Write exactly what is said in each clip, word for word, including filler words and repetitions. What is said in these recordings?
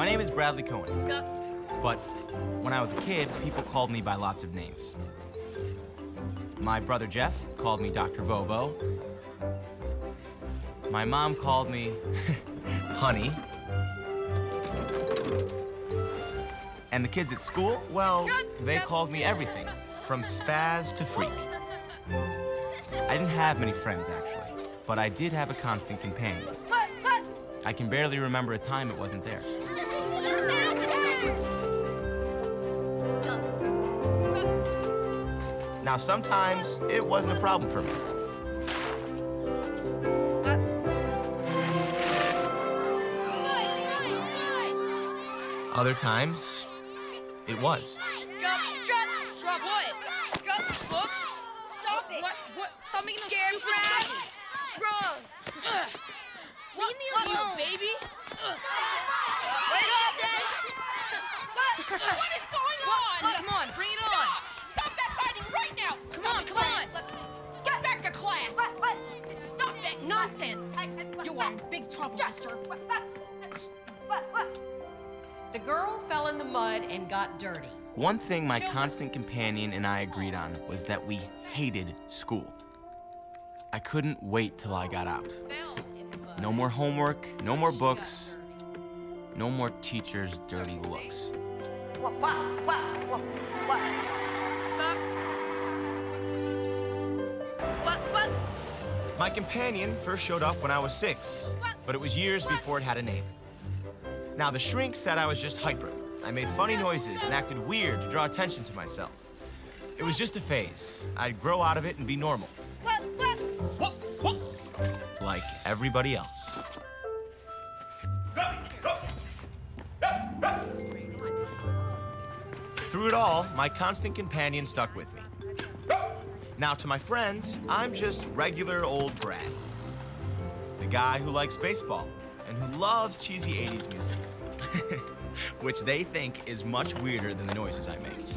My name is Bradley Cohen, but when I was a kid, people called me by lots of names. My brother Jeff called me Doctor Bobo. My mom called me Honey. And the kids at school, well, they called me everything, from spaz to freak. I didn't have many friends, actually, but I did have a constant companion. I can barely remember a time it wasn't there. Now, sometimes it wasn't a problem for me. Other times, it was. Drop, drop, drop what? Drop books. Stop it. What? What? Stop making them stupid sounds. What's wrong? Ugh. Leave me alone, baby. Ugh. Wait up. What? What is going on? Come on, bring it on. Stop that fighting right now. Come Stop on, it, come Fran. on. Get back to class. What? What? Stop that nonsense. You are in big trouble, mister. What? What? What? The girl fell in the mud and got dirty. One thing my constant companion and I agreed on was that we hated school. I couldn't wait till I got out. No more homework, no more books, no more teachers' dirty looks. What? What? What? What? What? What? What? My companion first showed up when I was six, but it was years before it had a name. Now, the shrink said I was just hyper. I made funny noises and acted weird to draw attention to myself. It was just a phase. I'd grow out of it and be normal. What? What? What? What? Like everybody else. Through it all, my constant companion stuck with me. Now, to my friends, I'm just regular old Brad. The guy who likes baseball and who loves cheesy eighties music. Which they think is much weirder than the noises I make.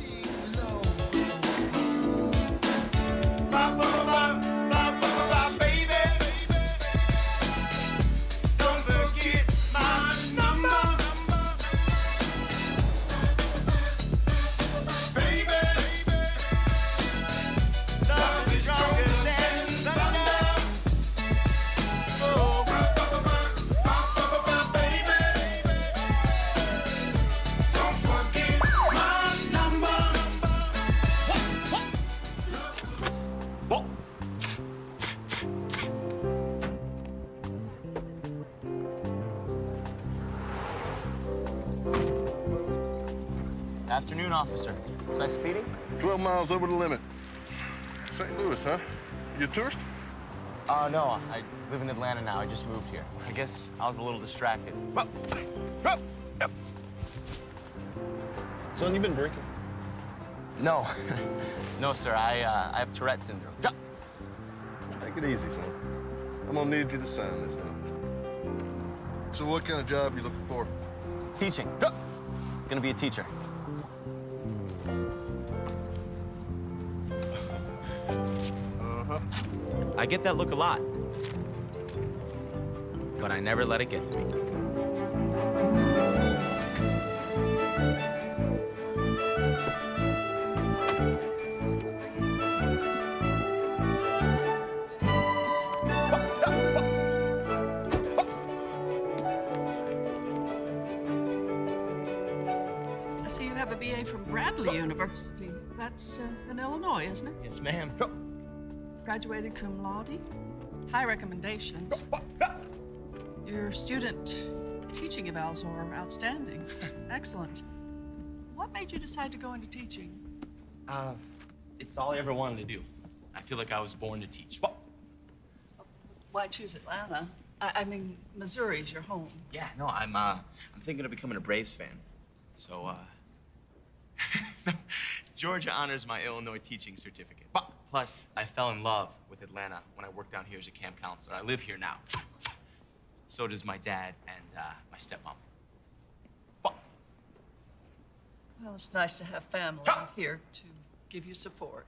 Afternoon, officer. Was I speeding? twelve miles over the limit. Saint Louis, huh? You a tourist? Uh, no, I live in Atlanta now. I just moved here. I guess I was a little distracted. Whoa. Whoa. Yep. Son, you been drinking? No. No, sir. I, uh, I have Tourette syndrome. Just take it easy, son. I'm gonna need you to sign this now. So what kind of job you looking for? Teaching. Gonna be a teacher. Uh-huh. I get that look a lot, but I never let it get to me. I see you have a B A from Bradley University. That's uh, in Illinois, isn't it? Yes, ma'am. Graduated cum laude. High recommendations. Your student teaching evals are outstanding. Excellent. What made you decide to go into teaching? Uh, it's all I ever wanted to do. I feel like I was born to teach. Why choose Atlanta? I, I mean, Missouri's your home. Yeah, no, I'm, uh, I'm thinking of becoming a Braves fan. So, uh, Georgia honors my Illinois teaching certificate. But plus, I fell in love with Atlanta when I worked down here as a camp counselor. I live here now. So does my dad and uh, my stepmom. But Well, it's nice to have family here to give you support.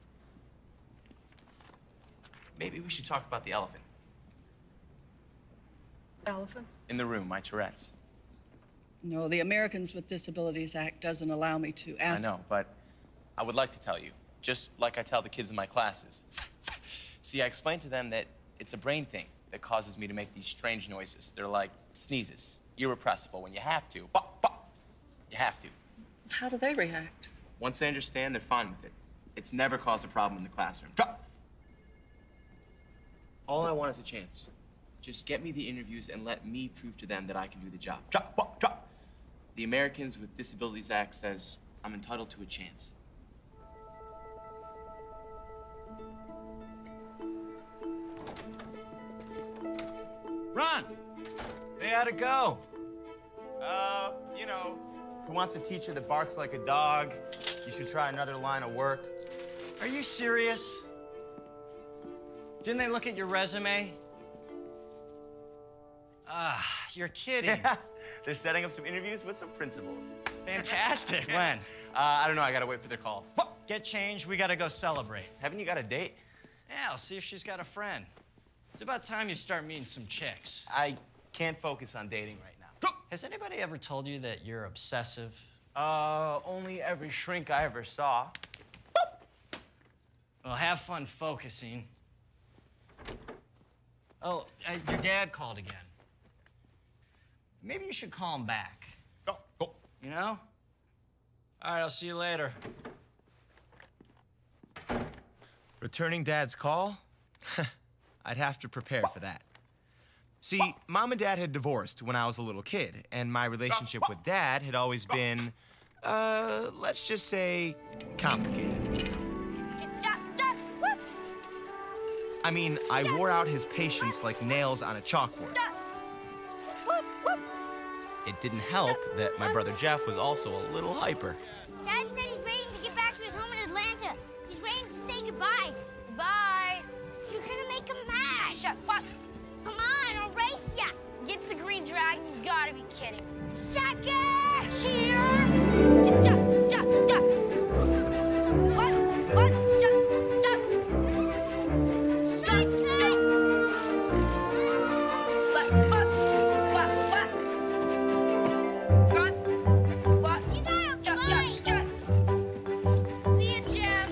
maybe we should talk about the elephant. Elephant? In the room, my Tourette's. No, the Americans with Disabilities Act doesn't allow me to ask. I know, but I would like to tell you, just like I tell the kids in my classes. See, I explained to them that it's a brain thing that causes me to make these strange noises. They're like sneezes, irrepressible. When you have to, bah, bah, you have to. How do they react? Once they understand, they're fine with it. It's never caused a problem in the classroom. Drop. All I want is a chance. Just get me the interviews and let me prove to them that I can do the job. Drop, bah, drop. The Americans with Disabilities Act says I'm entitled to a chance. Ron! Hey, how'd it go? Uh, you know, who wants a teacher that barks like a dog? You should try another line of work. Are you serious? Didn't they look at your resume? Ah, you're kidding. Yeah, they're setting up some interviews with some principals. Fantastic. When? Uh, I don't know, I gotta wait for their calls. Get changed, we gotta go celebrate. Haven't you got a date? Yeah, I'll see if she's got a friend. It's about time you start meeting some chicks. I can't focus on dating right now. Has anybody ever told you that you're obsessive? Uh, only every shrink I ever saw. Well, have fun focusing. Oh, uh, your dad called again. Maybe you should call him back. Go, go. You know? All right, I'll see you later. Returning Dad's call? I'd have to prepare for that. See, Mom and Dad had divorced when I was a little kid, and my relationship with Dad had always been, uh, let's just say, complicated. I mean, I wore out his patience like nails on a chalkboard. It didn't help that my brother Jeff was also a little hyper. Dad said he's waiting to get back to his home in Atlanta. He's waiting to say goodbye. Bye. You're gonna make him mad. Shut up. Come on, I'll race ya. Gets the green dragon, you gotta be kidding. Sucker! Cheater! Duck, duck, duck. What? What? Duck, duck. Duck, duck. What? What? What? What? What? What? You got him. Duck, duck, duck. See ya, Jeff.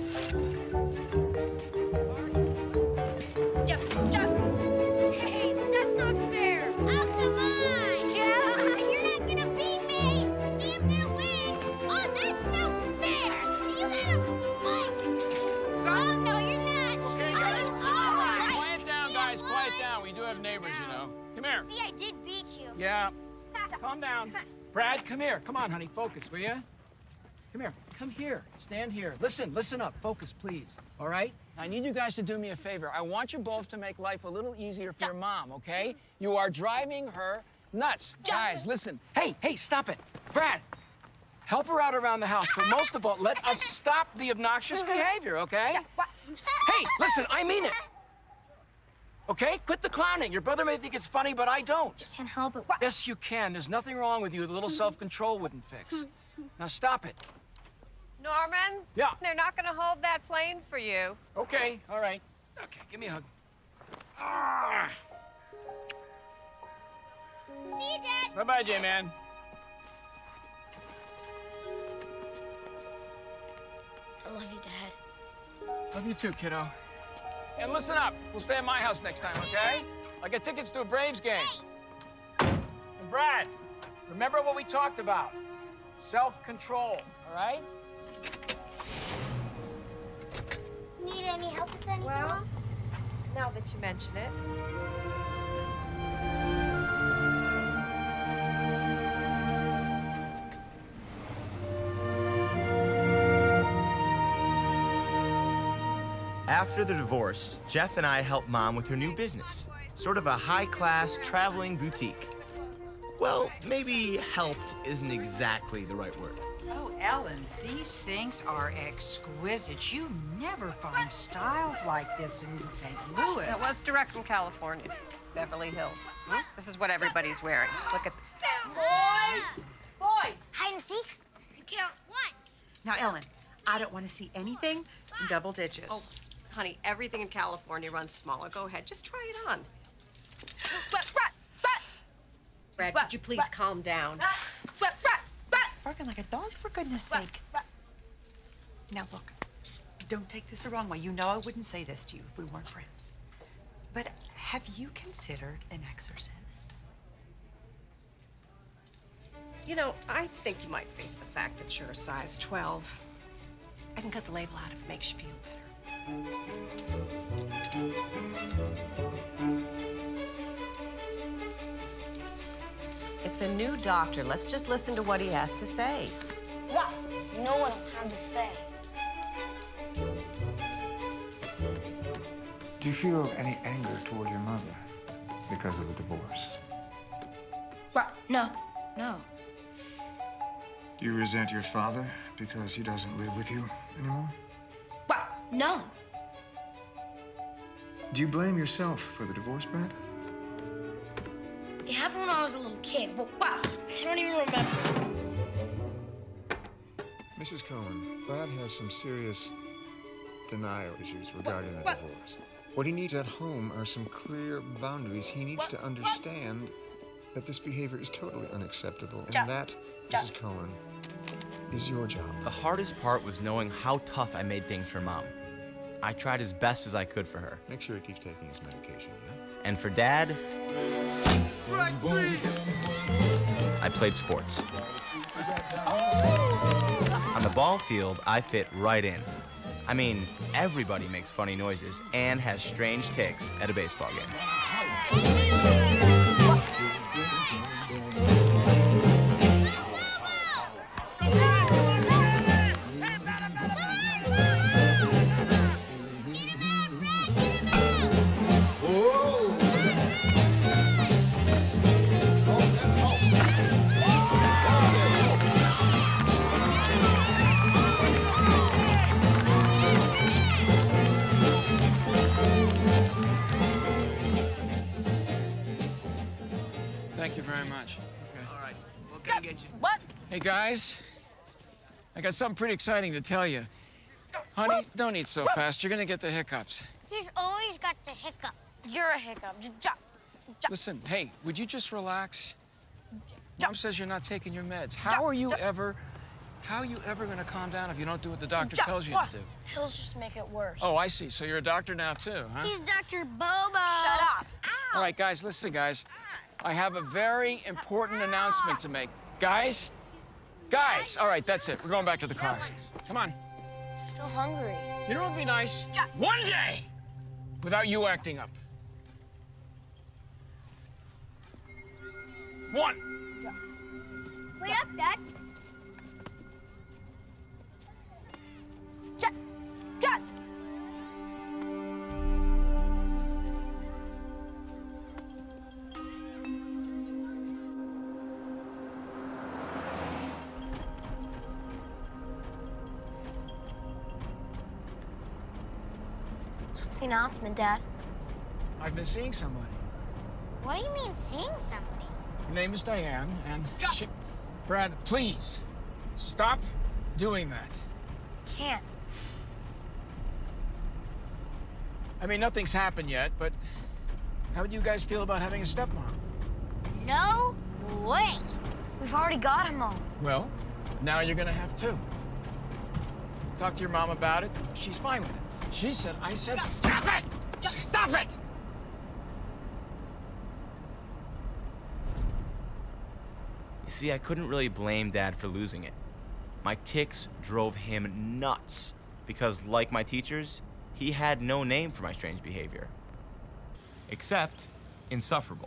Jeff, Jeff. Hey, that's not fair. Oh, come on. Jeff, you're not gonna beat me. See, I'm gonna win. Oh, that's not fair. You gotta fight. Oh, no, you're not. Okay, Oh, guys, oh, quiet down, guys, quiet down. We do have neighbors, you know. Come here. See, I did beat you. Yeah, calm down. Brad, come here. Come on, honey, focus, will you? Come here. Come here. Stand here. Listen, listen up. Focus, please. All right? I need you guys to do me a favor. I want you both to make life a little easier for your mom, okay? You are driving her nuts. Guys, listen. Hey, hey, stop it. Brad, help her out around the house, but most of all, let us stop the obnoxious behavior, okay? Hey, listen, I mean it. Okay? Quit the clowning. Your brother may think it's funny, but I don't. Can't help it. Yes, you can. There's nothing wrong with you. A little self-control wouldn't fix. Now stop it. Norman? Yeah. They're not going to hold that plane for you. Okay, all right. Okay, give me a hug. Ah. See you, Dad. Bye-bye, J-Man. I love you, Dad. Love you too, kiddo. And listen up. We'll stay at my house next time, okay? I get tickets to a Braves game. And Brad, remember what we talked about. Self-control, all right? Need any help with anything, Well, Mom? now that you mention it. After the divorce, Jeff and I helped Mom with her new business, sort of a high-class traveling boutique. Well, maybe helped isn't exactly the right word. Oh, Ellen, these things are exquisite. You never find styles like this in Saint Louis. It was direct from California, Beverly Hills. This is what everybody's wearing. Look at. Boys! Boys! Hide and seek? You count one. Now, Ellen, I don't want to see anything in double digits. Oh, honey, everything in California runs smaller. Go ahead, just try it on. But, but, but. Brad, What? could you please What? calm down? Ah. what, what, what? Barking like a dog, for goodness sake. Now look, don't take this the wrong way. You know I wouldn't say this to you if we weren't friends. But have you considered an exorcist? You know, I think you might face the fact that you're a size twelve. I can cut the label out if it makes you feel better. It's a new doctor. Let's just listen to what he has to say. What? No one will have to say. Do you feel any anger toward your mother because of the divorce? What? No, no. Do you resent your father because he doesn't live with you anymore? What? No. Do you blame yourself for the divorce, Brad? It happened when I was a little kid. What? What? I don't even remember. Missus Cohen, Brad has some serious denial issues regarding the What? divorce. What he needs at home are some clear boundaries. He needs What? to understand that this behavior is totally unacceptable, and Jack. that, Jack. Missus Cohen, is your job. The hardest part was knowing how tough I made things for Mom. I tried as best as I could for her. Make sure he keeps taking his medication, yeah? And for Dad, I played sports. On the ball field, I fit right in. I mean, everybody makes funny noises and has strange tics at a baseball game. Thank you very much. Okay. All right. What can I get you? What? Hey, guys. I got something pretty exciting to tell you. Honey, don't eat so fast. You're gonna get the hiccups. He's always got the hiccup. You're a hiccup. Just jump. Jump. Listen, hey, would you just relax? Mom says you're not taking your meds. How are you ever, how are you ever gonna calm down if you don't do what the doctor Jump. tells you What? to do? Pills just make it worse. Oh, I see. So you're a doctor now, too, huh? He's Doctor Bobo. Shut up. All right, guys, listen, guys. I have a very important announcement to make. Guys? Guys! All right, that's it. We're going back to the car. Come on. I'm still hungry. You know what would be nice? Jack. One day without you acting up. One. Wait up, Dad. Jack. Jack. What's the announcement, Dad? I've been seeing somebody. What do you mean seeing somebody? Her name is Diane, and she... Brad, please, stop doing that. Can't. I mean, nothing's happened yet, but how would you guys feel about having a stepmom? No way. We've already got him all. Well, now you're gonna have two. Talk to your mom about it. She's fine with it. She said, I said, stop it! Stop it! You see, I couldn't really blame Dad for losing it. My tics drove him nuts because, like my teachers, he had no name for my strange behavior. Except insufferable.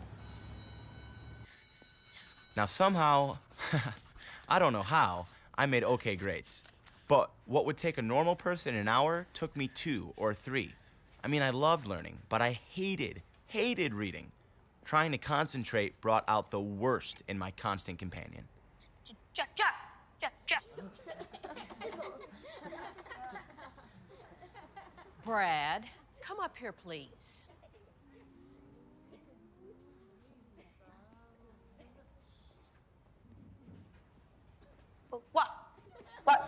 Now somehow, I don't know how, I made okay grades. But what would take a normal person an hour took me two or three. I mean, I loved learning, but I hated, hated reading. Trying to concentrate brought out the worst in my constant companion. Jack, Jack, Jack, Jack. Brad, come up here, please. What? What?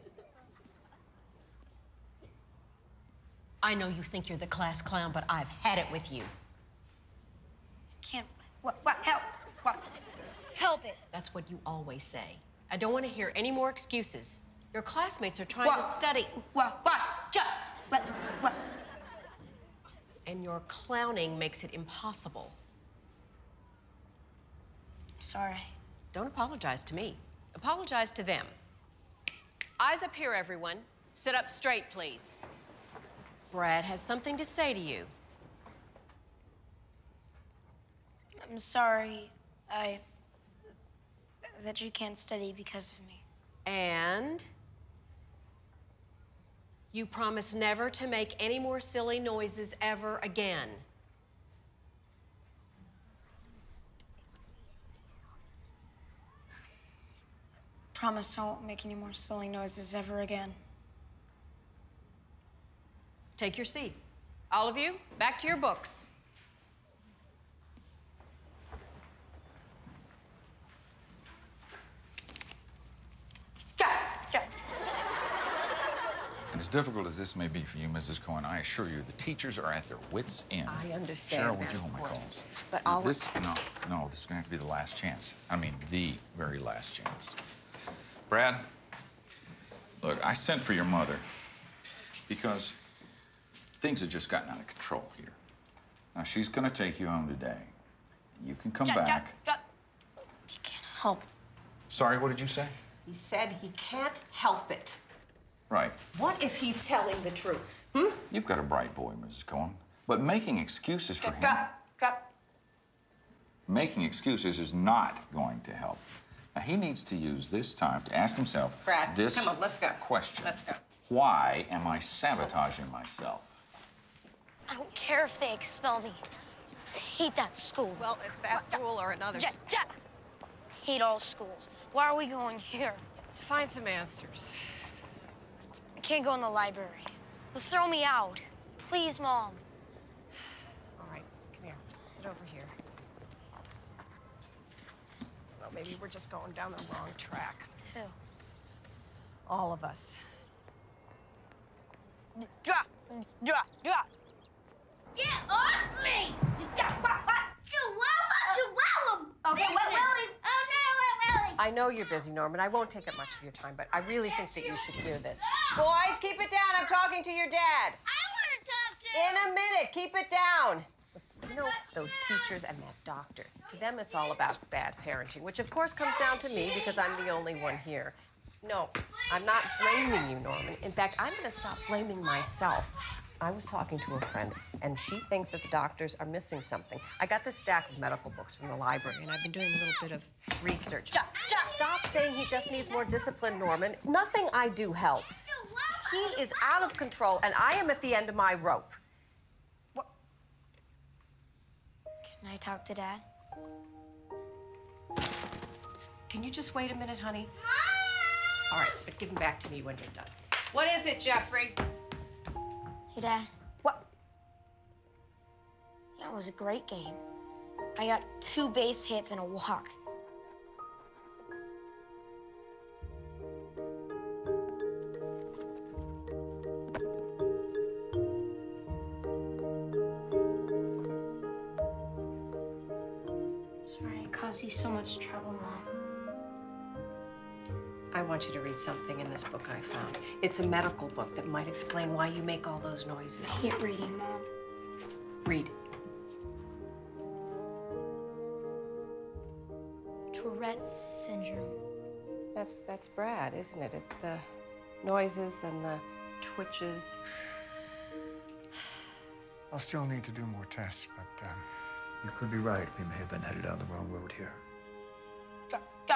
I know you think you're the class clown, but I've had it with you. Can't. What? What? Help! What? help it. That's what you always say. I don't want to hear any more excuses. Your classmates are trying What? to study. What? What? Just, what? What? And your clowning makes it impossible. Sorry. Don't apologize to me. Apologize to them. Eyes up here, everyone. Sit up straight, please. Brad has something to say to you. I'm sorry. I... that you can't study because of me. And you promise never to make any more silly noises ever again. Promise I won't make any more silly noises ever again. Take your seat. All of you, back to your books. And as difficult as this may be for you, Missus Cohen, I assure you the teachers are at their wits' end. I understand Cheryl, that, would you hold of my course. calls? But I'll... This, no, no, this is gonna have to be the last chance. I mean, the very last chance. Brad, look, I sent for your mother because things have just gotten out of control here. Now, she's gonna take you home today. You can come Ja- ja- back. ja- You can't help. Sorry, what did you say? He said he can't help it. Right. What if he's telling the truth? Hmm? You've got a bright boy, Missus Cohen. But making excuses for him, Drop, drop. making excuses is not going to help. Now, he needs to use this time to ask himself Brad, this come on, let's go. question. Let's go. Why am I sabotaging myself? I don't care if they expel me. I hate that school. Well, it's that school or another. Ja- ja- hate all schools. Why are we going here? To find some answers. I can't go in the library. They'll throw me out. Please, Mom. All right, come here. Sit over here. Well, maybe we're just going down the wrong track. Who? All of us. Drop, drop, drop. Get off me! Chihuahua, Chihuahua! Okay, Willie. Oh, no, Willie. I know you're busy, Norman. I won't take up much of your time, but I really think that you should hear this. Boys, keep it down. I'm talking to your dad. I want to talk to In a minute, keep it down. Listen, you know, those teachers and that doctor, to them it's all about bad parenting, which of course comes down to me because I'm the only one here. No, I'm not blaming you, Norman. In fact, I'm gonna stop blaming myself. I was talking to a friend, and she thinks that the doctors are missing something. I got this stack of medical books from the library, and I've been doing a little bit of research. Stop saying he just needs more discipline, Norman. Nothing I do helps. He is out of control, and I am at the end of my rope. Can I talk to Dad? Can you just wait a minute, honey? All right, but give him back to me when you're done. What is it, Jeffrey? Hey, Dad. What? Yeah, it was a great game. I got two base hits and a walk. Sorry I caused you so much trouble, Mom. I want you to read something in this book I found. It's a medical book that might explain why you make all those noises. I hate reading, Mom. Read. Tourette syndrome. That's that's Brad, isn't it? it? The noises and the twitches. I'll still need to do more tests, but um, you could be right. We may have been headed down the wrong road here. Go, go.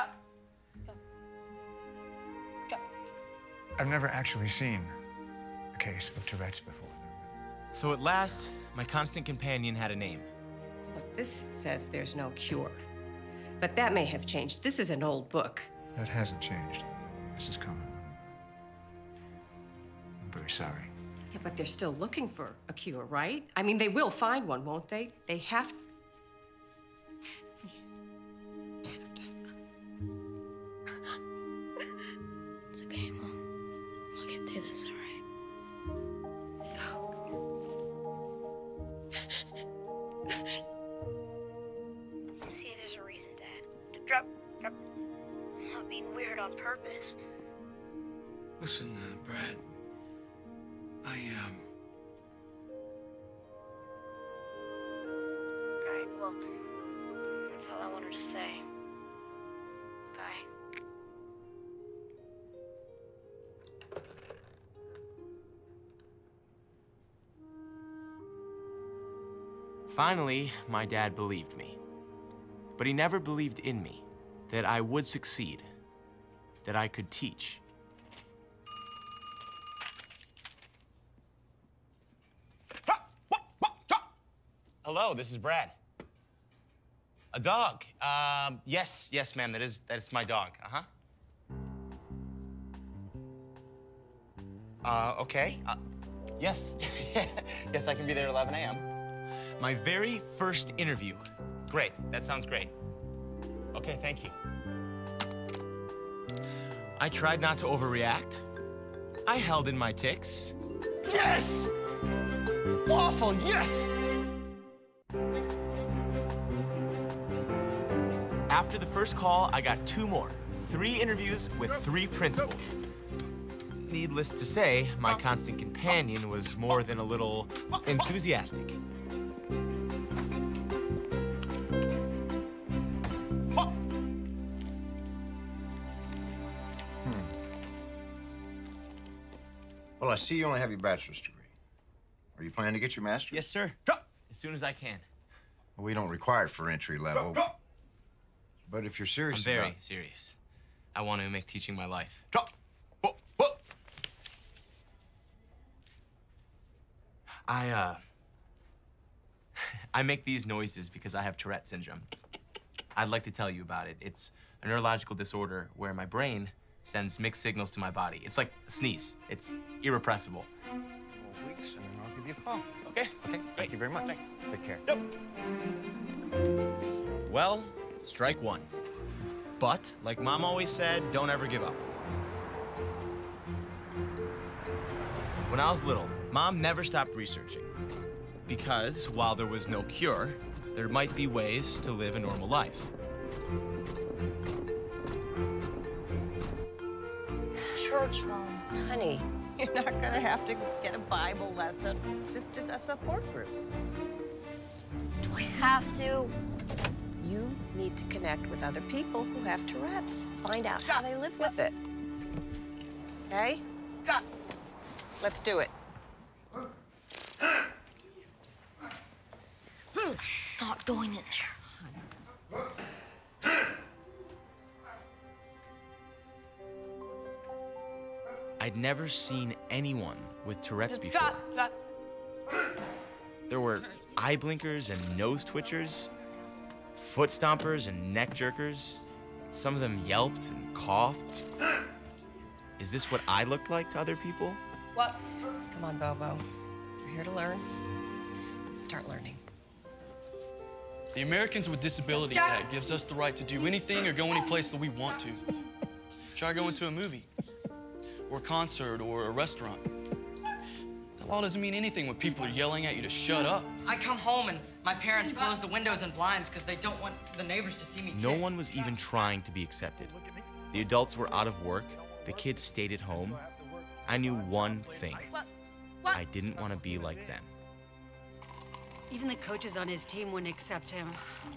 I've never actually seen a case of Tourette's before. So at last, my constant companion had a name. Look, this says there's no cure. But that may have changed. This is an old book. That hasn't changed, Missus Cohen. I'm very sorry. Yeah, but they're still looking for a cure, right? I mean, they will find one, won't they? They have to. It's okay, Mom. I'll get through this, all right? See, there's a reason, Dad. Drop, drop. I'm not being weird on purpose. Listen, uh, Brad. I, um... Alright, well, that's all I wanted to say. Bye. Finally, my dad believed me. But he never believed in me, that I would succeed, that I could teach. Hello, this is Brad. A dog. Um, yes, yes, ma'am, that is, that is my dog, uh-huh. Uh, okay. Uh, yes, yes, I can be there at eleven A M My very first interview. Great, that sounds great. Okay, thank you. I tried not to overreact. I held in my tics. Yes! Awful, yes! After the first call, I got two more. Three interviews with three principals. Needless to say, my constant companion was more than a little enthusiastic. Well, I see you only have your bachelor's degree. Are you planning to get your master's? Yes, sir. As soon as I can. Well, we don't require it for entry level. But if you're serious I'm very about... serious. I want to make teaching my life. I, uh... I make these noises because I have Tourette syndrome. I'd like to tell you about it. It's a neurological disorder where my brain sends mixed signals to my body. It's like a sneeze. It's irrepressible. Four weeks, and then I'll give you a call. Okay. Okay, thank you very much. Thanks. Take care. Nope. Well, strike one. But, like Mom always said, don't ever give up. When I was little, Mom never stopped researching. Because while there was no cure, there might be ways to live a normal life. Church, Mom. Honey, you're not gonna have to get a Bible lesson. It's just, just a support group. Do I have to? You need to connect with other people who have Tourette's. Find out how they live with it. Okay? Drop. Let's do it. Not going in there. I'd never seen anyone with Tourette's before. Drop, drop. There were eye blinkers and nose twitchers, foot stompers and neck jerkers. Some of them yelped and coughed. Is this what I looked like to other people? What? Come on, Bobo. You're here to learn. Start learning. The Americans with Disabilities Act gives us the right to do anything or go any place that we want to. Try going to a movie, or a concert, or a restaurant. That law doesn't mean anything when people are yelling at you to shut up. I come home and my parents close the windows and blinds because they don't want the neighbors to see me No tick. one was even trying to be accepted. The adults were out of work. The kids stayed at home. I knew one thing. I didn't want to be like them. Even the coaches on his team wouldn't accept him.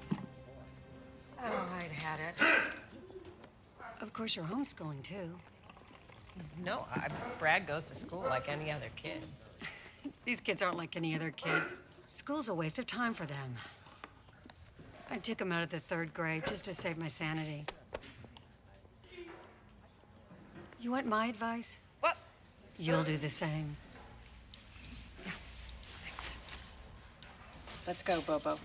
Oh, I'd had it. Of course, you're homeschooling, too. No, I, Brad goes to school like any other kid. These kids aren't like any other kids. School's a waste of time for them. I took them out of the third grade just to save my sanity. You want my advice? What? You'll do the same. Yeah, thanks. Let's go, Bobo.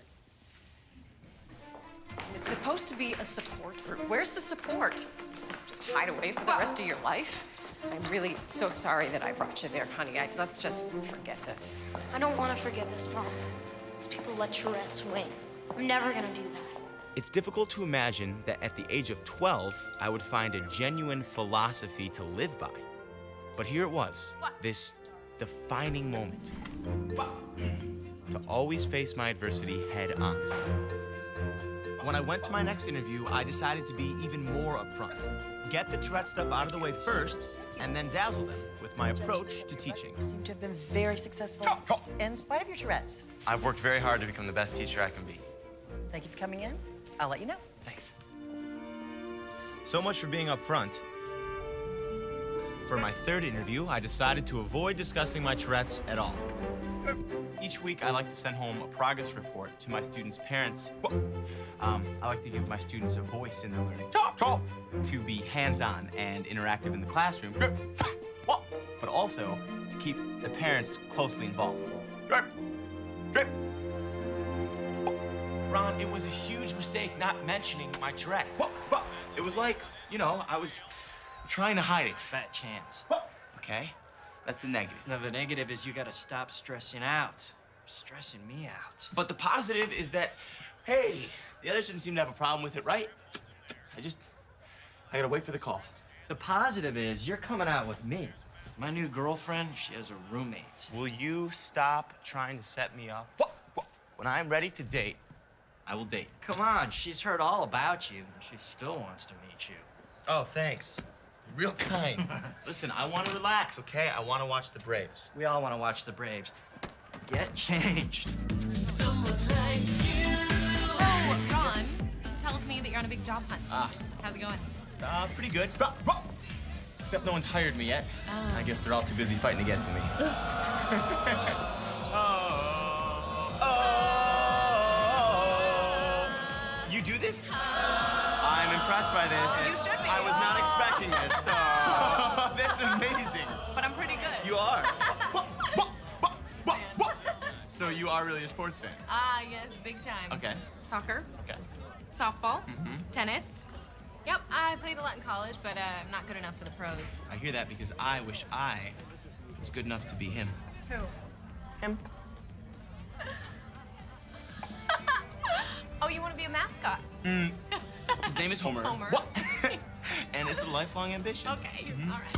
It's supposed to be a support group. Where's the support? You're supposed to just hide away for the rest of your life? I'm really so sorry that I brought you there, honey. I, let's just forget this. I don't want to forget this, Mom. These people let Tourette's win. I'm never gonna do that. It's difficult to imagine that at the age of twelve, I would find a genuine philosophy to live by. But here it was, this defining moment. To always face my adversity head on. when I went to my next interview, I decided to be even more upfront. Get the Tourette stuff out of the way first, and then dazzle them with my approach to teaching. You seem to have been very successful in spite of your Tourette's. I've worked very hard to become the best teacher I can be. Thank you for coming in. I'll let you know. Thanks. So much for being upfront. For my third interview, I decided to avoid discussing my Tourette's at all. Each week, I like to send home a progress report to my students' parents. Um, I like to give my students a voice in their learning. To be hands-on and interactive in the classroom, but also to keep the parents closely involved. Ron, it was a huge mistake not mentioning my Tourette's. It was like, you know, I was trying to hide it. Fat chance. Okay? That's the negative. Now, the negative is you gotta stop stressing out. You're stressing me out. But the positive is that, hey, the others didn't seem to have a problem with it, right? I just, I gotta wait for the call. The positive is you're coming out with me. My new girlfriend, she has a roommate. Will you stop trying to set me up? When I'm ready to date, I will date. Come on, she's heard all about you, and she still wants to meet you. Oh, thanks. Real kind. Listen, I want to relax, okay? I want to watch the Braves. We all want to watch the Braves. Get changed. Someone like you. Oh, Ron tells me that you're on a big job hunt. Ah. How's it going? Uh, pretty good. Except no one's hired me yet. Ah. I guess they're all too busy fighting to get to me. oh, oh, you do this? I'm impressed by this. You should be. I was not expecting this. Oh, that's amazing. But I'm pretty good. You are. So you are really a sports fan? Ah, yes, big time. Okay. Soccer. Okay. Softball. Mm-hmm. Tennis. Yep, I played a lot in college, but uh, I'm not good enough for the pros. I hear that because I wish I was good enough to be him. Who? Him. Oh, you want to be a mascot? Mm. His name is Homer. Homer. What? And it's a lifelong ambition. Okay, Mm-hmm. all right.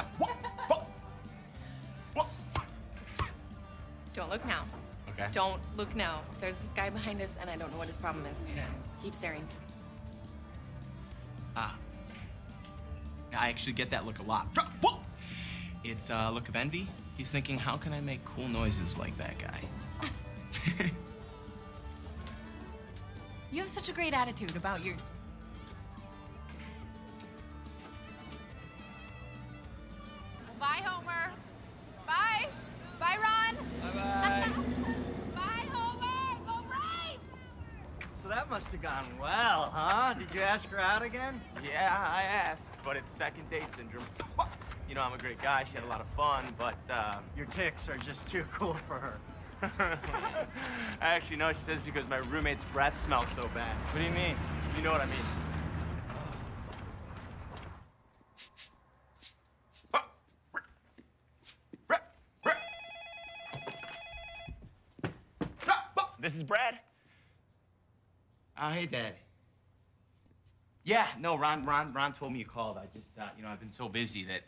Don't look now. Okay. Don't look now. There's this guy behind us, and I don't know what his problem is. Keep staring. Ah. I actually get that look a lot. It's a look of envy. He's thinking, how can I make cool noises like that guy? You have such a great attitude about your... Bye, Homer. Bye. Bye, Ron. Bye-bye. Bye, Homer. Go Braves! So that must have gone well, huh? Did you ask her out again? Yeah, I asked, but it's second date syndrome. You know, I'm a great guy. She had a lot of fun, but, uh... Your tics are just too cool for her. Actually, no, she says because my roommate's breath smells so bad. What do you mean? You know what I mean. This is Brad. Oh, hey, Dad. Yeah, no, Ron, Ron, Ron told me you called. I just, uh, you know, I've been so busy that...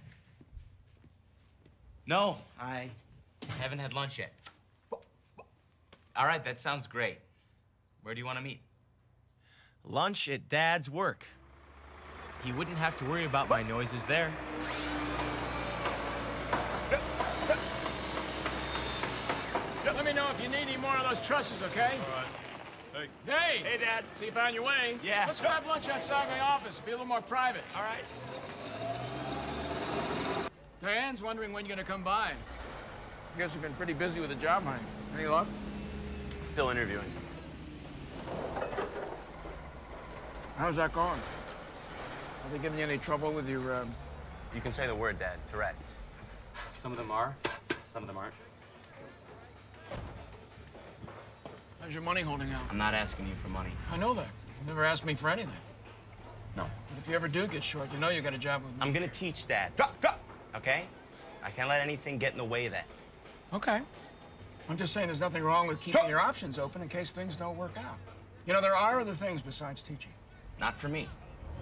No, I haven't had lunch yet. All right, that sounds great. Where do you want to meet? Lunch at Dad's work. He wouldn't have to worry about my noises there. Let me know if you need any more of those trusses, okay? All right. Hey. Hey! Hey, Dad. So you found your way? Yeah. Let's grab lunch outside my office. Be a little more private. All right. Diane's wondering when you're gonna come by. I guess you've been pretty busy with the job hunt. Any luck? Still interviewing. How's that going? Are they giving you any trouble with your, um... You can say the word, Dad. Tourette's. Some of them are, some of them aren't. How's your money holding out? I'm not asking you for money. I know that. You never asked me for anything. No. But if you ever do get short, you know you got a job with me. I'm gonna teach, Dad. Drop, drop. Okay? I can't let anything get in the way of that. Okay. I'm just saying there's nothing wrong with keeping your options open in case things don't work out. You know, there are other things besides teaching. Not for me.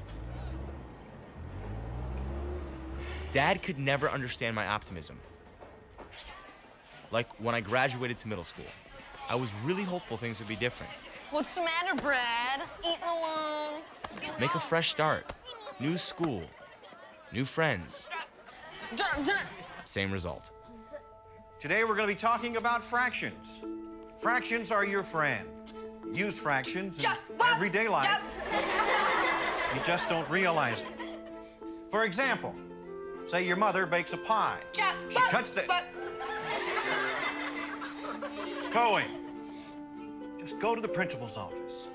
Dad could never understand my optimism. Like when I graduated to middle school. I was really hopeful things would be different. What's the matter, Brad? Eating alone? Make a fresh start. New school. New friends. Same result. Today we're going to be talking about fractions. Fractions are your friend. Use fractions in everyday life. You just don't realize it. For example, say your mother bakes a pie. She cuts the... Cohen, just go to the principal's office.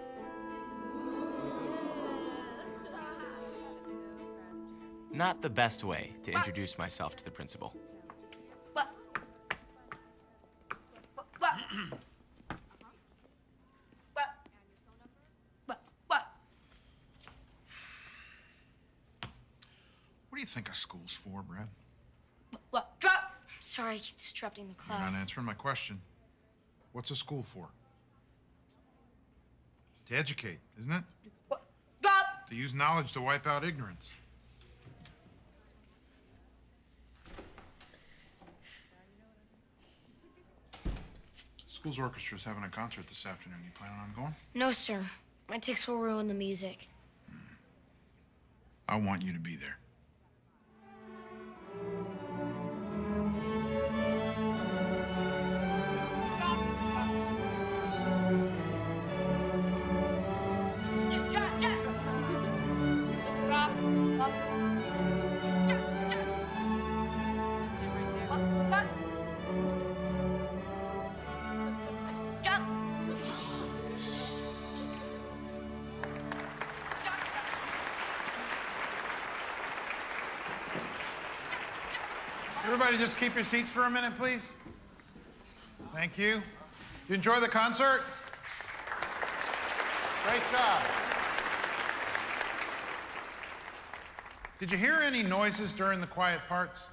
Not the best way to introduce myself to the principal. What do you think a school's for, Brad? What? Drop! Sorry, I keep disrupting the class. You're not answering my question. What's a school for? To educate, isn't it? Drop! To use knowledge to wipe out ignorance. School's orchestra's having a concert this afternoon. You planning on going? No, sir. My tics will ruin the music. I want you to be there. Everybody just keep your seats for a minute, please. Thank you. You enjoy the concert? Great job. Did you hear any noises during the quiet parts?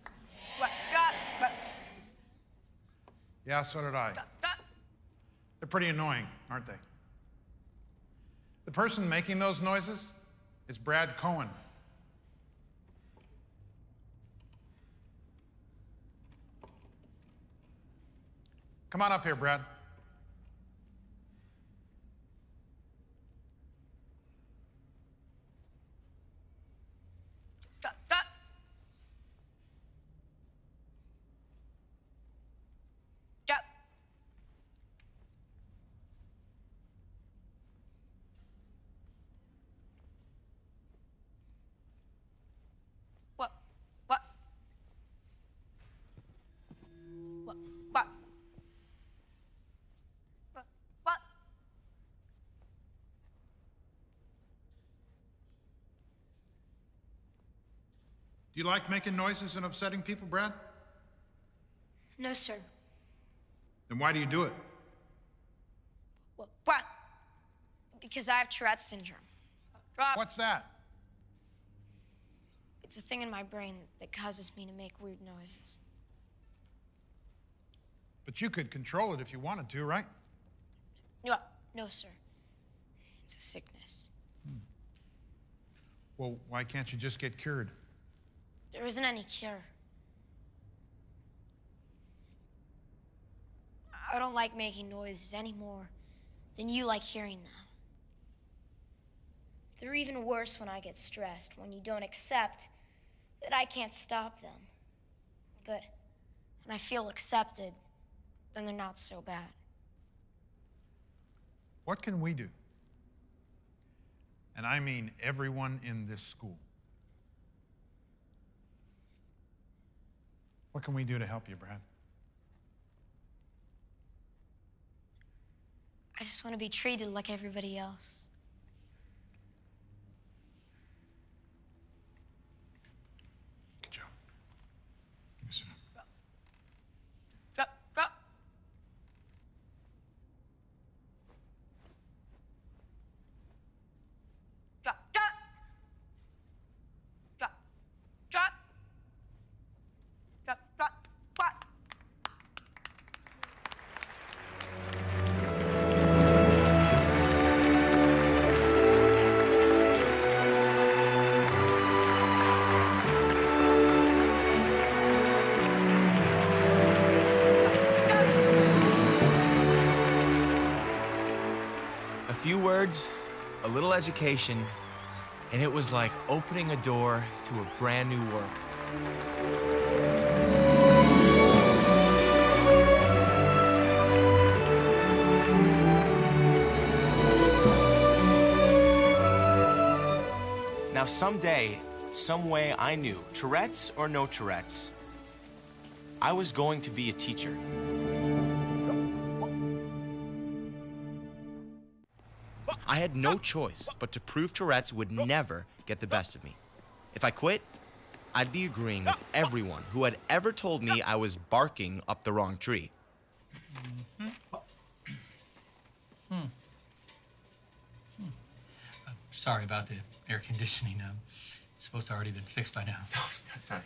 Yeah, so did I. They're pretty annoying, aren't they? The person making those noises is Brad Cohen. Come on up here, Brad. What? What? What? What? What? Do you like making noises and upsetting people, Brad? No, sir. Then why do you do it? What? What? Because I have Tourette syndrome. Drop. What's that? It's a thing in my brain that causes me to make weird noises. But you could control it if you wanted to, right? No, no, sir. It's a sickness. Well, why can't you just get cured? There isn't any cure. I don't like making noises any more than you like hearing them. They're even worse when I get stressed, when you don't accept that I can't stop them. But when I feel accepted, then they're not so bad. What can we do? And I mean everyone in this school. What can we do to help you, Brad? I just want to be treated like everybody else. Good job. Give me some. Drop, drop. Drop, drop. Drop, drop. Drop, drop, drop. A few words, a little education, and it was like opening a door to a brand new world. Now, someday, some way, I knew, Tourette's or no Tourette's, I was going to be a teacher. I had no choice but to prove Tourette's would never get the best of me. If I quit, I'd be agreeing with everyone who had ever told me I was barking up the wrong tree. Mm-hmm. Hmm. Hmm. Uh, sorry about the air conditioning. Um, it's supposed to already been fixed by now. No, that's not.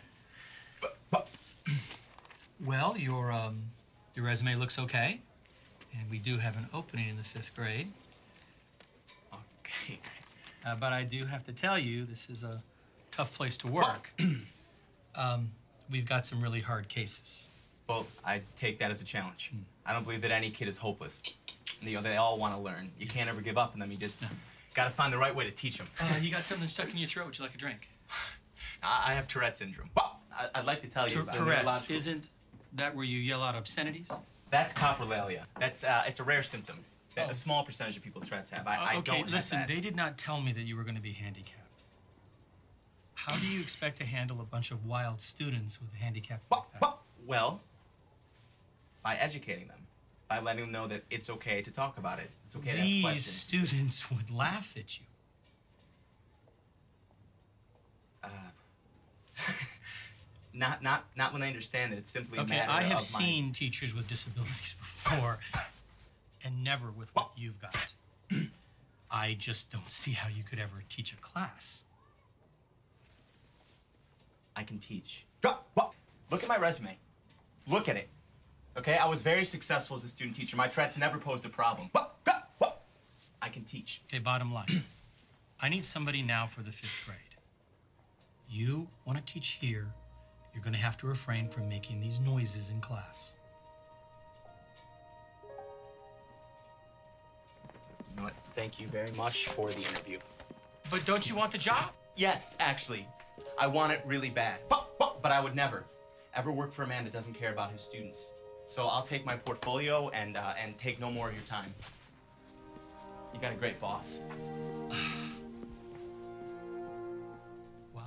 Well, your um, your resume looks okay, and we do have an opening in the fifth grade. Okay. Uh, but I do have to tell you, this is a tough place to work. um, we've got some really hard cases. Well, I take that as a challenge. Hmm. I don't believe that any kid is hopeless. You know, they all want to learn. You can't ever give up on them. You just got to find the right way to teach them. Uh, you got something stuck in your throat. Would you like a drink? I have Tourette syndrome. Well, I'd like to tell you. T- Tourette's, isn't that where you yell out obscenities? That's coprolalia. That's uh, it's a rare symptom that oh. a small percentage of people with Tourette's have. I, uh, I okay, don't listen, have that. They did not tell me that you were going to be handicapped. How do you expect to handle a bunch of wild students with a handicap like that? Well, by educating them, by letting them know that it's okay to talk about it. It's okay to ask questions. These students would laugh at you. Uh, not, not, not when they understand that it's simply okay, a matter I have of seen my... teachers with disabilities before, and never with what you've got. I just don't see how you could ever teach a class. I can teach. Look at my resume. Look at it. Okay, I was very successful as a student teacher. My Tourette's never posed a problem. I can teach. Okay, bottom line. I need somebody now for the fifth grade. You want to teach here, you're going to have to refrain from making these noises in class. You know what? Thank you very much for the interview. But don't you want the job? Yes, actually. I want it really bad. But I would never, ever work for a man that doesn't care about his students. So I'll take my portfolio and, uh, and take no more of your time. You got a great boss. Wow.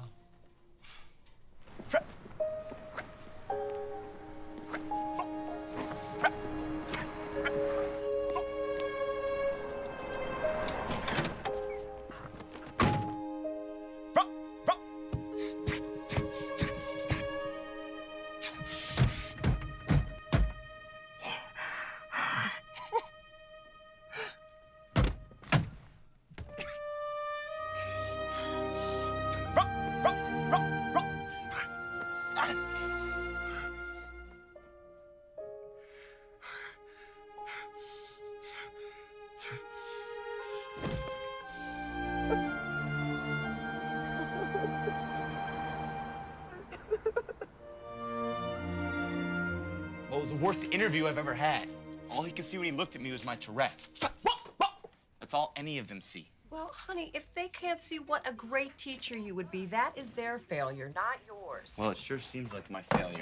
Well, it was the worst interview I've ever had. All he could see when he looked at me was my Tourette's. That's all any of them see. Well, honey, if they can't see what a great teacher you would be, that is their failure, not yours. Well, it sure seems like my failure.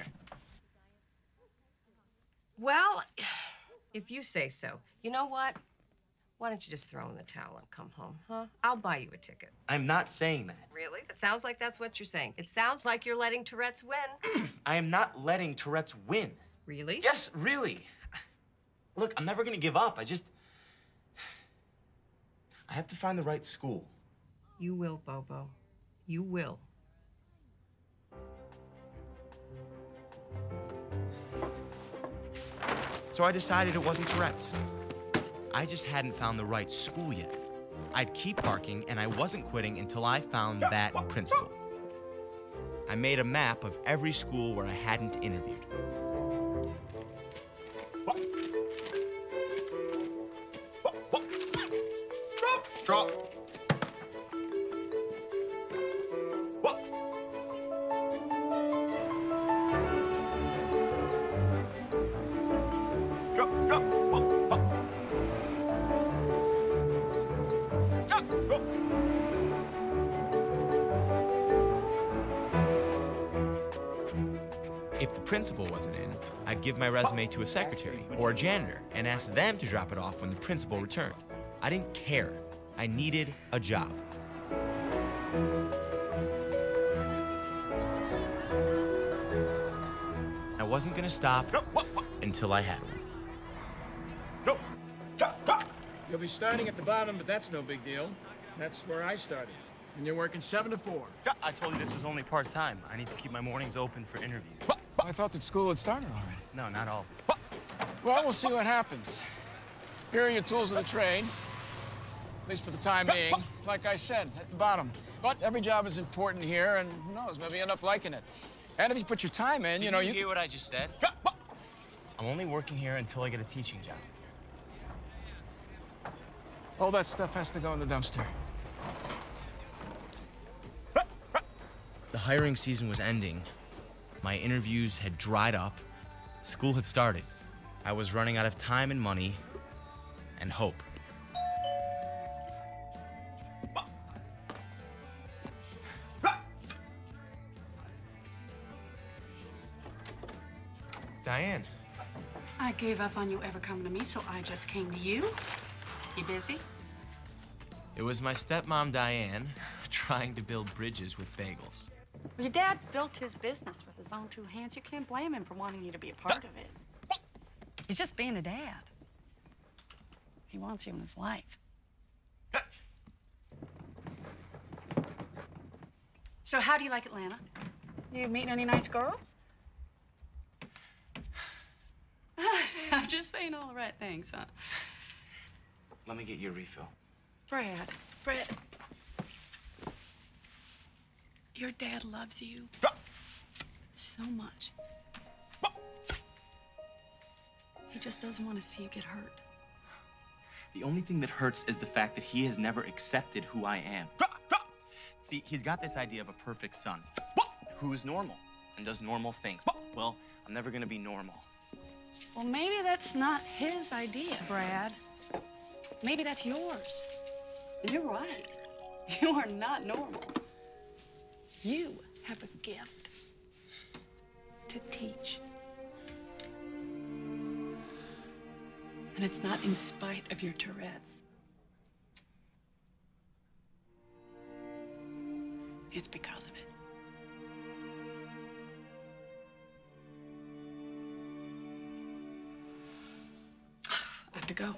Well, if you say so. You know what? Why don't you just throw in the towel and come home, huh? I'll buy you a ticket. I'm not saying that. Really? It sounds like that's what you're saying. It sounds like you're letting Tourette's win. I am not letting Tourette's win. Really? Yes, really. Look, I'm never gonna give up. I just... I have to find the right school. You will, Bobo. You will. So I decided it wasn't Tourette's. I just hadn't found the right school yet. I'd keep barking, and I wasn't quitting until I found that principal. I made a map of every school where I hadn't interviewed. Drop. If the principal wasn't in, I'd give my resume to a secretary or a janitor and ask them to drop it off when the principal returned. I didn't care. I needed a job. I wasn't gonna stop until I had one. You'll be starting at the bottom, but that's no big deal. That's where I started. And you're working seven to four. I told you this was only part-time. I need to keep my mornings open for interviews. I thought that school had started already. No, not all. Well, we'll see what happens. Here are your tools of the trade, at least for the time being. Like I said, at the bottom. But every job is important here, and who knows, maybe you end up liking it. And if you put your time in, Did you know, you you... hear what I just said? I'm only working here until I get a teaching job. All that stuff has to go in the dumpster. The hiring season was ending. My interviews had dried up. School had started. I was running out of time and money and hope. Diane. I gave up on you ever coming to me, so I just came to you. You busy? It was my stepmom, Diane, trying to build bridges with bagels. Well, your dad built his business with his own two hands. You can't blame him for wanting you to be a part of it. He's just being a dad. He wants you in his life. So how do you like Atlanta? You meeting any nice girls? I'm just saying all the right things, huh? Let me get you a refill. Brad, Brad. Your dad loves you so much. He just doesn't want to see you get hurt. The only thing that hurts is the fact that he has never accepted who I am. See, he's got this idea of a perfect son who's normal and does normal things. Well, I'm never gonna be normal. Well, maybe that's not his idea, Brad. Maybe that's yours. You're right. You are not normal. You have a gift to teach. And it's not in spite of your Tourette's. It's because of it. I have to go.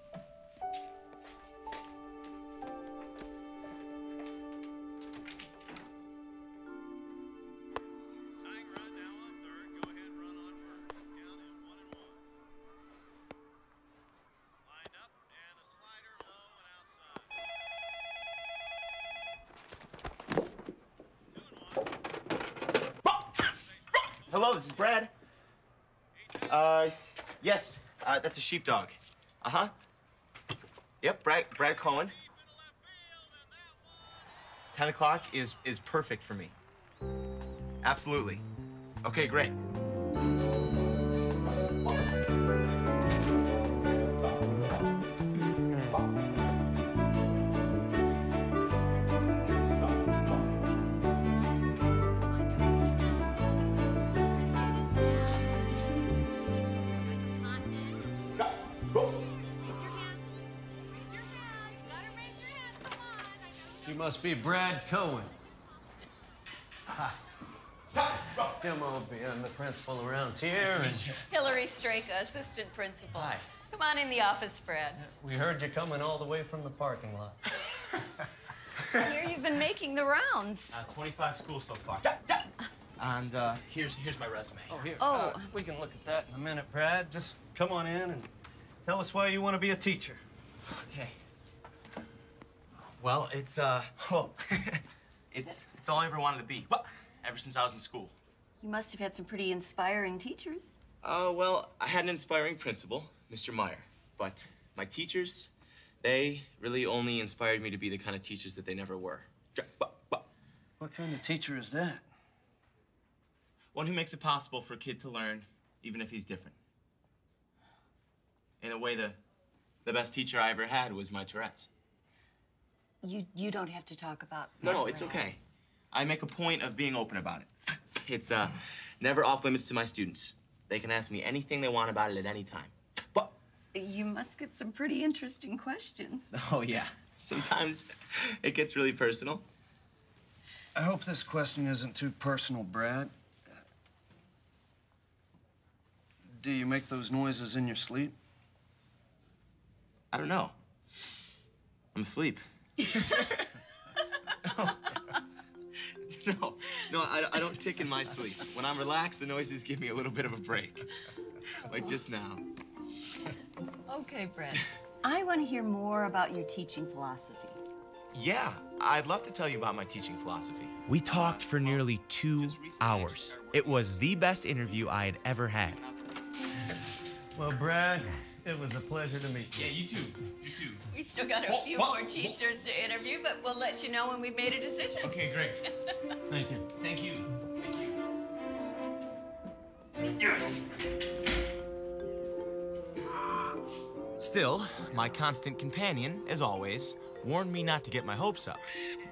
Hello, this is Brad. Uh, yes, uh, that's a sheepdog. Uh-huh. Yep, Brad, Brad Cohen. ten o'clock is, is perfect for me. Absolutely. Okay, great. You must be Brad Cohen. Hi. Come on, be. I'm the principal around here. And Hillary Straka, assistant principal. Hi. Come on in the office, Brad. we heard you coming all the way from the parking lot. I hear you've been making the rounds. Uh, twenty-five schools so far. And uh, here's here's my resume. Oh, here. Oh. Uh, we can look at that in a minute, Brad. Just come on in and tell us why you want to be a teacher. Okay. Well, it's uh, well, it's it's all I ever wanted to be. Ever since I was in school. You must have had some pretty inspiring teachers. Uh, well, I had an inspiring principal, Mister Meyer, but my teachers, they really only inspired me to be the kind of teachers that they never were. What kind of teacher is that? One who makes it possible for a kid to learn, even if he's different. In a way, the, the best teacher I ever had was my Tourette's. You, you don't have to talk about... No, no, it's okay. I make a point of being open about it. It's uh, never off limits to my students. They can ask me anything they want about it at any time. What? You must get some pretty interesting questions. Oh, yeah. Sometimes it gets really personal. I hope this question isn't too personal, Brad. Do you make those noises in your sleep? I don't know. I'm asleep. no. no, no, I, I don't tick in my sleep. When I'm relaxed, the noises give me a little bit of a break. Like just now. Okay, Brad. I want to hear more about your teaching philosophy. Yeah, I'd love to tell you about my teaching philosophy. We talked for nearly two hours. It was the best interview I had ever had. Well, Brad, it was a pleasure to meet you. Yeah, you too. You too. We've still got a Whoa, few whoa, more teachers whoa. to interview, but we'll let you know when we've made a decision. Okay, great. Thank you. Thank you. Thank you. Yes! Still, my constant companion, as always, warned me not to get my hopes up.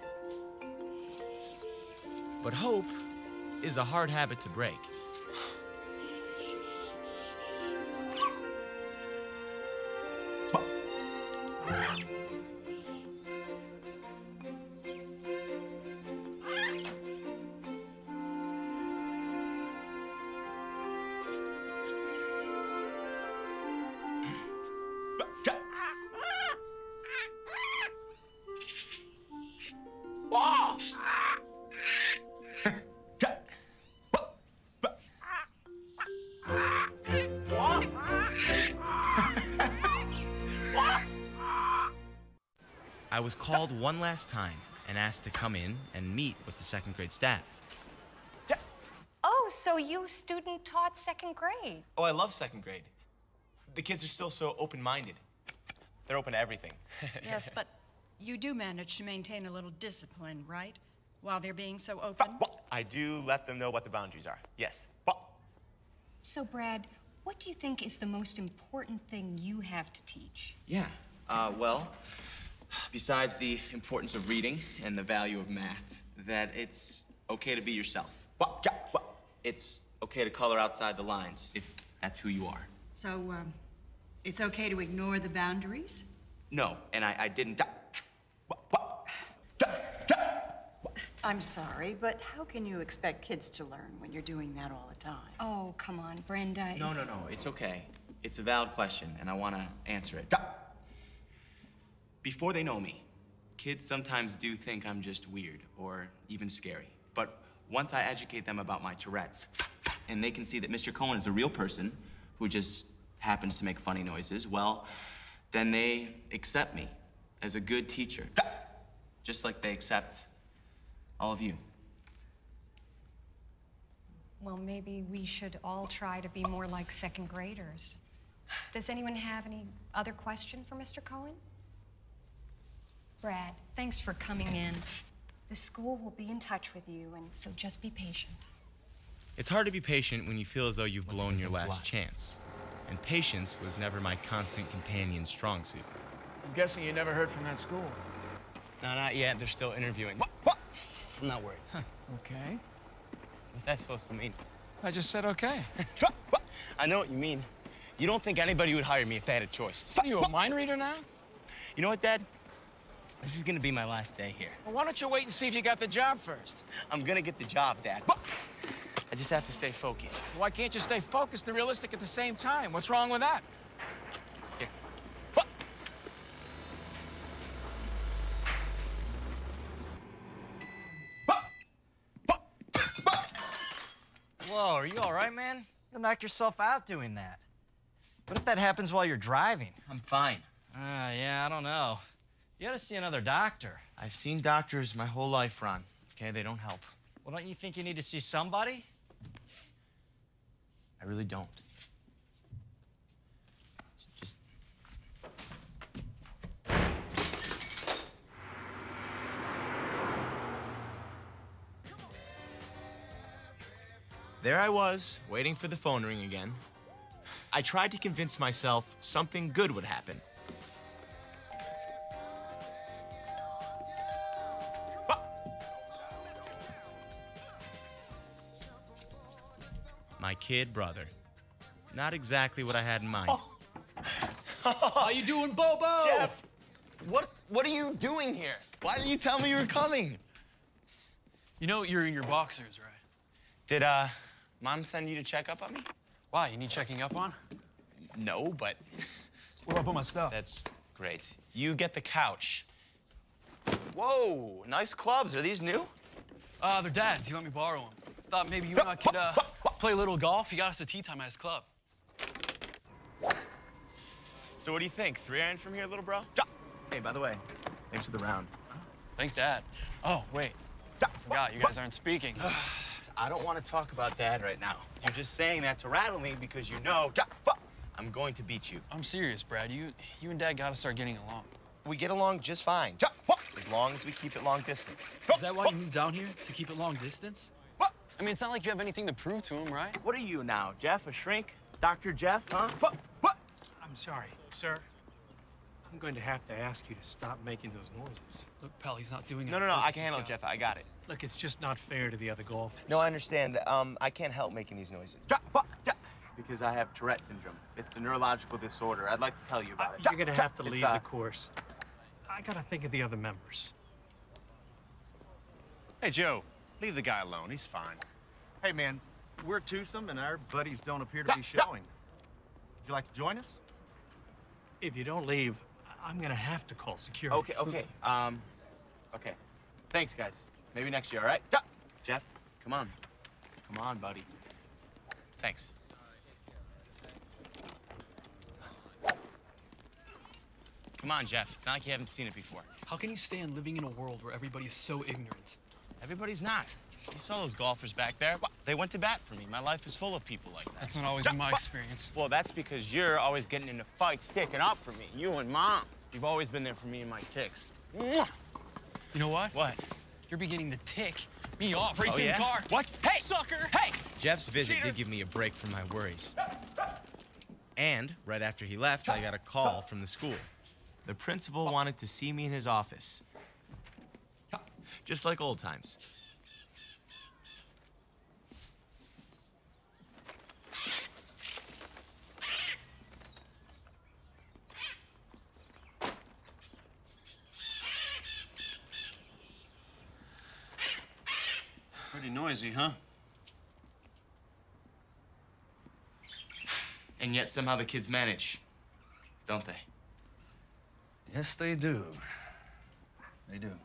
But hope is a hard habit to break. I was called one last time and asked to come in and meet with the second grade staff. Oh, so you student taught second grade? Oh, I love second grade. The kids are still so open-minded. They're open to everything. Yes, but you do manage to maintain a little discipline, right? While they're being so open? I do let them know what the boundaries are, yes. So, Brad, what do you think is the most important thing you have to teach? Yeah, uh, well, besides the importance of reading and the value of math, that it's okay to be yourself. It's okay to color outside the lines if that's who you are. So, um, it's okay to ignore the boundaries? No, and I, I didn't. I'm sorry, but how can you expect kids to learn when you're doing that all the time? Oh, come on, Brenda. No, no, no, it's okay. It's a valid question, and I want to answer it. Before they know me, kids sometimes do think I'm just weird or even scary. But once I educate them about my Tourette's, and they can see that Mister Cohen is a real person who just happens to make funny noises, well, then they accept me as a good teacher, just like they accept all of you. Well, maybe we should all try to be more like second graders. Does anyone have any other question for Mister Cohen? Brad, thanks for coming in. The school will be in touch with you, and so just be patient. It's hard to be patient when you feel as though you've blown your last chance. And patience was never my constant companion's strong suit. I'm guessing you never heard from that school. No, not yet. They're still interviewing. What? What? I'm not worried. Huh. Okay. What's that supposed to mean? I just said okay. I know what you mean. You don't think anybody would hire me if they had a choice. Are you a mind reader now? You know what, Dad? This is gonna be my last day here. Well, why don't you wait and see if you got the job first? I'm gonna get the job, Dad. I just have to stay focused. Why can't you stay focused and realistic at the same time? What's wrong with that? Here. Whoa, are you all right, man? You'll knock yourself out doing that. What if that happens while you're driving? I'm fine. Ah, uh, yeah, I don't know. You ought to see another doctor. I've seen doctors my whole life, Ron. Okay, they don't help. Well, don't you think you need to see somebody? I really don't. Just... There I was, waiting for the phone ring again. I tried to convince myself something good would happen. my kid brother. Not exactly what I had in mind. How you doing, Bobo? Jeff, what, what are you doing here? Why didn't you tell me you were coming? You know you're in your boxers, right? Did, uh, Mom send you to check up on me? Why, you need checking up on? No, but... Where do I put my stuff? That's great. You get the couch. Whoa, nice clubs. Are these new? Uh, they're Dad's. He let me borrow them. Thought maybe you and I could, uh, play a little golf. He got us a tea time at his club. So what do you think? Three iron from here, little bro? Hey, by the way, thanks for the round. Thank Dad. Oh, wait. I forgot, you guys aren't speaking. I don't want to talk about Dad right now. You're just saying that to rattle me because you know I'm going to beat you. I'm serious, Brad. You, you and Dad gotta start getting along. We get along just fine, as long as we keep it long distance. Is that why you moved down here, to keep it long distance? I mean, it's not like you have anything to prove to him, right? What are you now, Jeff, a shrink? Doctor Jeff, huh? I'm sorry, sir. I'm going to have to ask you to stop making those noises. Look, pal, he's not doing it. No, no, no, I can handle it, Jeff. I got it. Look, it's just not fair to the other golfers. No, I understand. Um, I can't help making these noises. Because I have Tourette syndrome. It's a neurological disorder. I'd like to tell you about it. You're going to have to It's, leave uh, the course. I got to think of the other members. Hey, Joe, leave the guy alone. He's fine. Hey, man, we're twosome, and our buddies don't appear to be showing. Would you like to join us? If you don't leave, I'm going to have to call security. Okay, okay. Um, okay. Thanks, guys. Maybe next year, all right? Jeff, come on. Come on, buddy. Thanks. Come on, Jeff. It's not like you haven't seen it before. How can you stand living in a world where everybody's so ignorant? Everybody's not. You saw those golfers back there. They went to bat for me. My life is full of people like that. That's not always been my experience. Well, that's because you're always getting into fights, sticking up for me. You and Mom. You've always been there for me and my ticks. You know what? What? You're beginning to tick me off. Racing oh, yeah? the car. What? Hey! Sucker! Hey! Jeff's visit Cheater. did give me a break from my worries. And right after he left, I got a call from the school. The principal wanted to see me in his office. Just like old times. Pretty noisy, huh? And yet somehow the kids manage, don't they? Yes, they do. They do.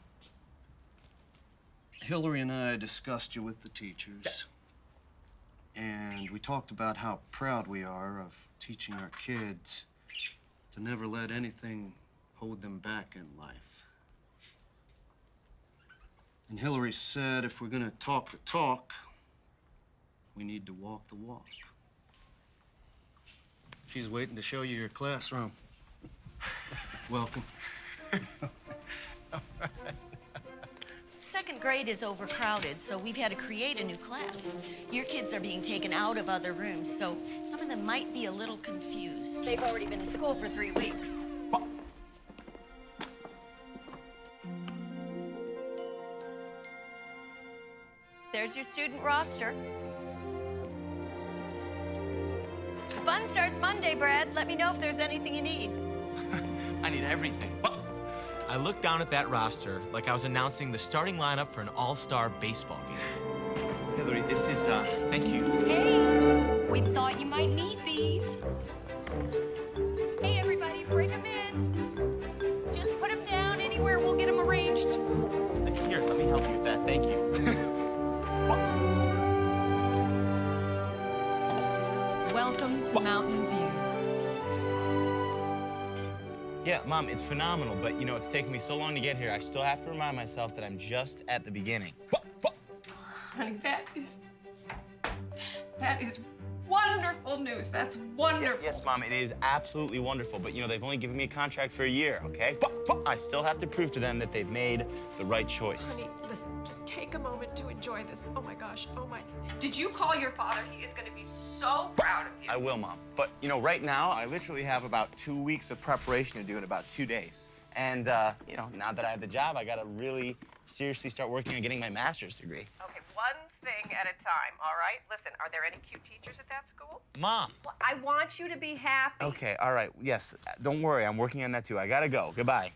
Hillary and I discussed you with the teachers. And we talked about how proud we are of teaching our kids to never let anything hold them back in life. And Hillary said if we're gonna talk the talk, we need to walk the walk. She's waiting to show you your classroom. Welcome. Second grade is overcrowded, so we've had to create a new class. Your kids are being taken out of other rooms, so some of them might be a little confused. They've already been in school for three weeks. There's your student roster. The fun starts Monday, Brad. Let me know if there's anything you need. I need everything. I looked down at that roster like I was announcing the starting lineup for an all-star baseball game. Hillary, this is, uh, thank you. Hey, we thought you might need these. Hey, everybody, bring them in. Just put them down anywhere. We'll get them arranged. Here, let me help you with that. Thank you. Welcome to Mountain View. Yeah, Mom, it's phenomenal, but, you know, it's taken me so long to get here, I still have to remind myself that I'm just at the beginning. Honey, that is, that is wonderful news. That's wonderful. Yes, Mom, it is absolutely wonderful, but, you know, they've only given me a contract for a year, okay? I still have to prove to them that they've made the right choice. Honey, listen, just take a moment to enjoy this. Oh my gosh, oh my. Did you call your father? He is gonna be so proud of you. I will, Mom. But, you know, right now, I literally have about two weeks of preparation to do in about two days. And, uh, you know, now that I have the job, I gotta really seriously start working on getting my master's degree. Okay, one thing at a time, all right? Listen, are there any cute teachers at that school? Mom. Well, I want you to be happy. Okay, all right. Yes, don't worry. I'm working on that too. I gotta go. Goodbye.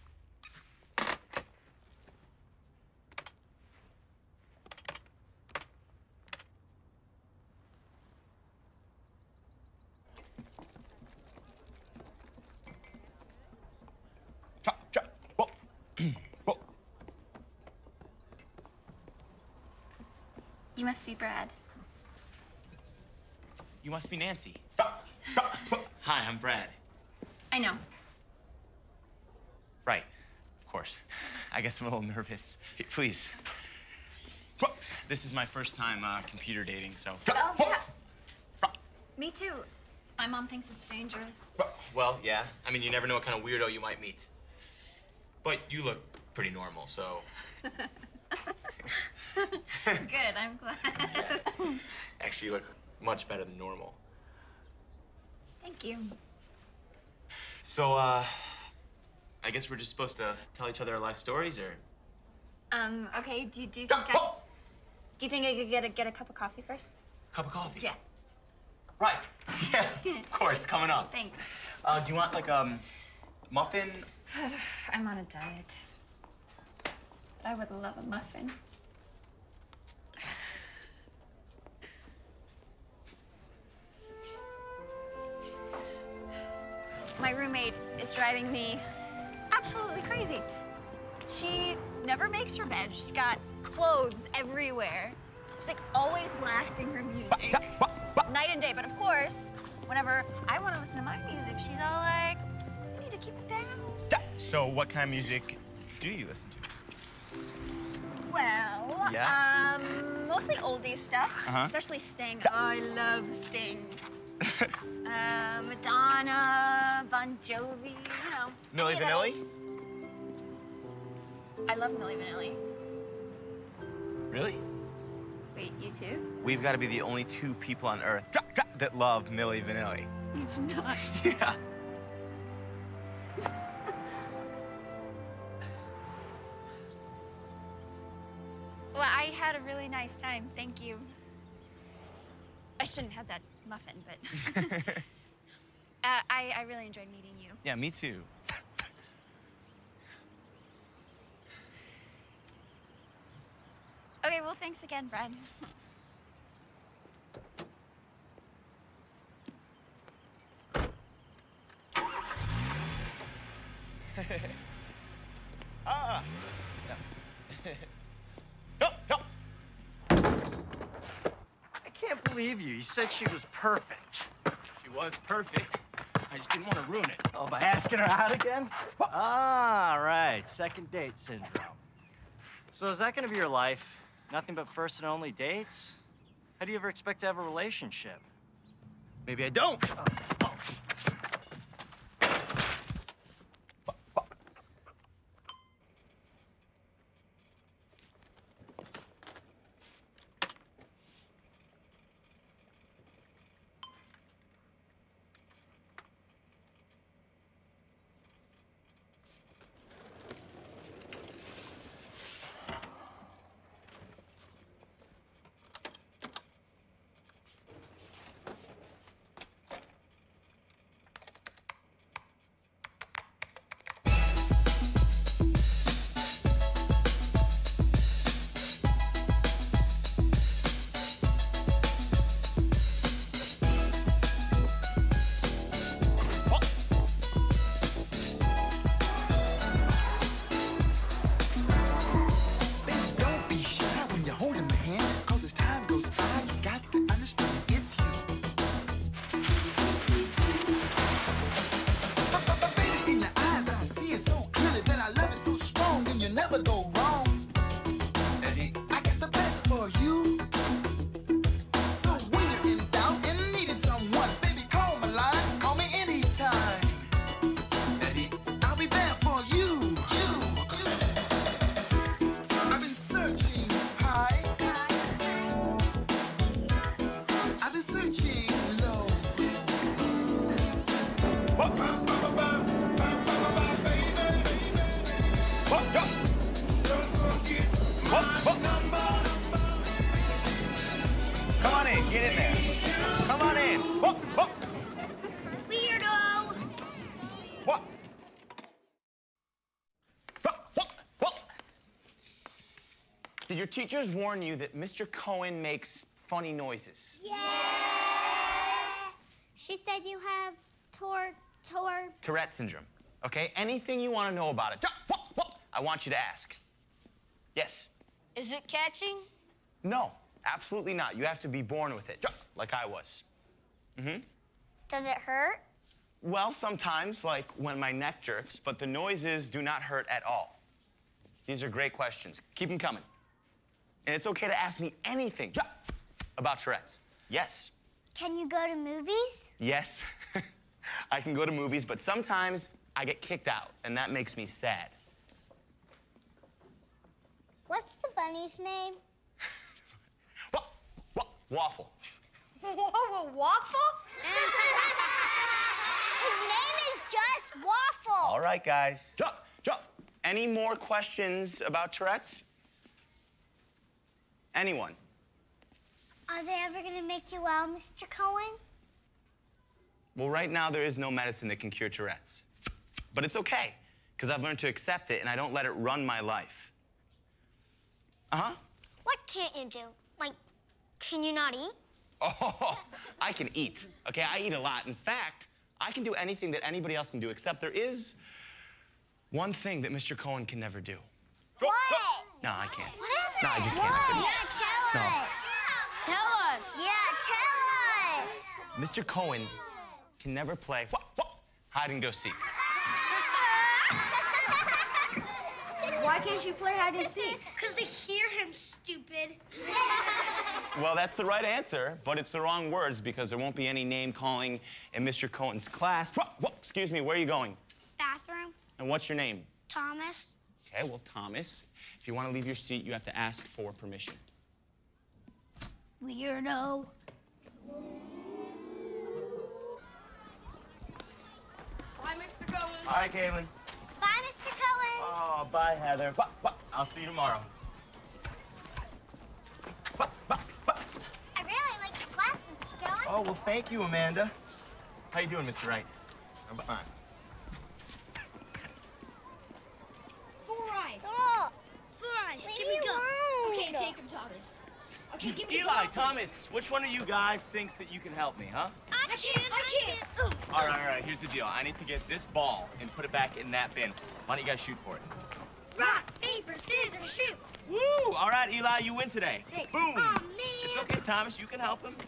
You must be Brad. You must be Nancy. Hi, I'm Brad. I know. Right, of course. I guess I'm a little nervous. Hey, please. This is my first time uh, computer dating, so. Oh, yeah. Me too. My mom thinks it's dangerous. Well, yeah. I mean, you never know what kind of weirdo you might meet. But you look pretty normal, so. Good, I'm glad. Yeah. Actually, you look much better than normal. Thank you. So, uh, I guess we're just supposed to tell each other our life stories, or? Um, okay, do, do you think I... Do you think I could get a, get a cup of coffee first? Cup of coffee? Yeah. Right. Yeah, of course, coming up. Thanks. Uh, do you want, like, um, muffin? I'm on a diet. But I would love a muffin. My roommate is driving me absolutely crazy. She never makes her bed. She's got clothes everywhere. She's like always blasting her music, night and day. But of course, whenever I want to listen to my music, she's all like, "You need to keep it down." So, what kind of music do you listen to? Well, Yeah? um, mostly oldie stuff, Uh-huh. especially Sting. Oh, I love Sting. uh, Madonna, Bon Jovi, you know. Milli any of Vanilli? those. I love Milli Vanilli. Really? Wait, you too? We've got to be the only two people on Earth that love Milli Vanilli. You do not. Yeah. Well, I had a really nice time. Thank you. I shouldn't have that muffin, but uh, I, I really enjoyed meeting you. Yeah, me too. Okay, well, thanks again, Brad. ah. I can't believe you. You said she was perfect. She was perfect. I just didn't want to ruin it. Oh, by asking her out again? Ah, right. Second date syndrome. So is that going to be your life? Nothing but first and only dates? How do you ever expect to have a relationship? Maybe I don't. Oh. Get in there. Come on in. Whoa, whoa. Weirdo. What? Did your teachers warn you that Mister Cohen makes funny noises? Yes. She said you have tor tor. Tourette syndrome. Okay? Anything you want to know about it, I want you to ask. Yes. Is it catching? No, absolutely not. You have to be born with it, like I was. Mm-hmm. Does it hurt? Well, sometimes, like when my neck jerks, but the noises do not hurt at all. These are great questions. Keep them coming. And it's okay to ask me anything about Tourette's. Yes. Can you go to movies? Yes. I can go to movies, but sometimes I get kicked out, and that makes me sad. What's the bunny's name? Waffle. Whoa, whoa, Waffle? His name is just Waffle. All right, guys. Jump, jump. Any more questions about Tourette's? Anyone? Are they ever gonna make you well, Mister Cohen? Well, right now, there is no medicine that can cure Tourette's. But it's okay, because I've learned to accept it, and I don't let it run my life. Uh-huh. What can't you do? Like, can you not eat? Oh, I can eat. Okay, I eat a lot. In fact, I can do anything that anybody else can do, except there is one thing that Mister Cohen can never do. What? No, I can't. What is No, it? I just can't. I couldn't. Yeah, tell No. us. Tell us. Yeah, tell us. Mister Cohen can never play hide and go seek. Why can't you play hide and seek? Because they hear him, stupid. Well, that's the right answer, but it's the wrong words because there won't be any name calling in Mister Cohen's class. Whoa, whoa, excuse me, where are you going? Bathroom. And what's your name? Thomas. Okay, well, Thomas, if you want to leave your seat, you have to ask for permission. Weirdo. Bye, Mister Cohen. All right, Caitlin. Bye, Mister Cohen. Oh, bye, Heather. Bye, bye. I'll see you tomorrow. I really like the class, Mister Cohen. Oh, well, thank you, Amanda. How you doing, Mister Wright? I'm behind. Four eyes. Stop. Four eyes. Leave Give me me go. alone. Okay, take him, Thomas. Okay, give me Eli, the Thomas, which one of you guys thinks that you can help me, huh? I can't. I can't. Ugh. All right, all right, here's the deal. I need to get this ball and put it back in that bin. Why don't you guys shoot for it? Rock, paper, scissors, shoot. Woo! All right, Eli, you win today. Thanks. Boom. Aw, man. It's okay, Thomas. You can help him.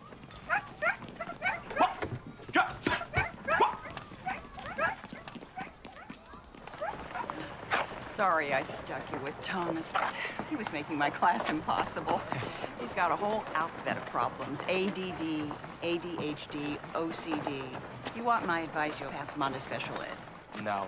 Sorry I stuck you with Thomas, but he was making my class impossible. He's got a whole alphabet of problems. A D D, A D H D, O C D. You want my advice, you'll pass him on to special ed. No.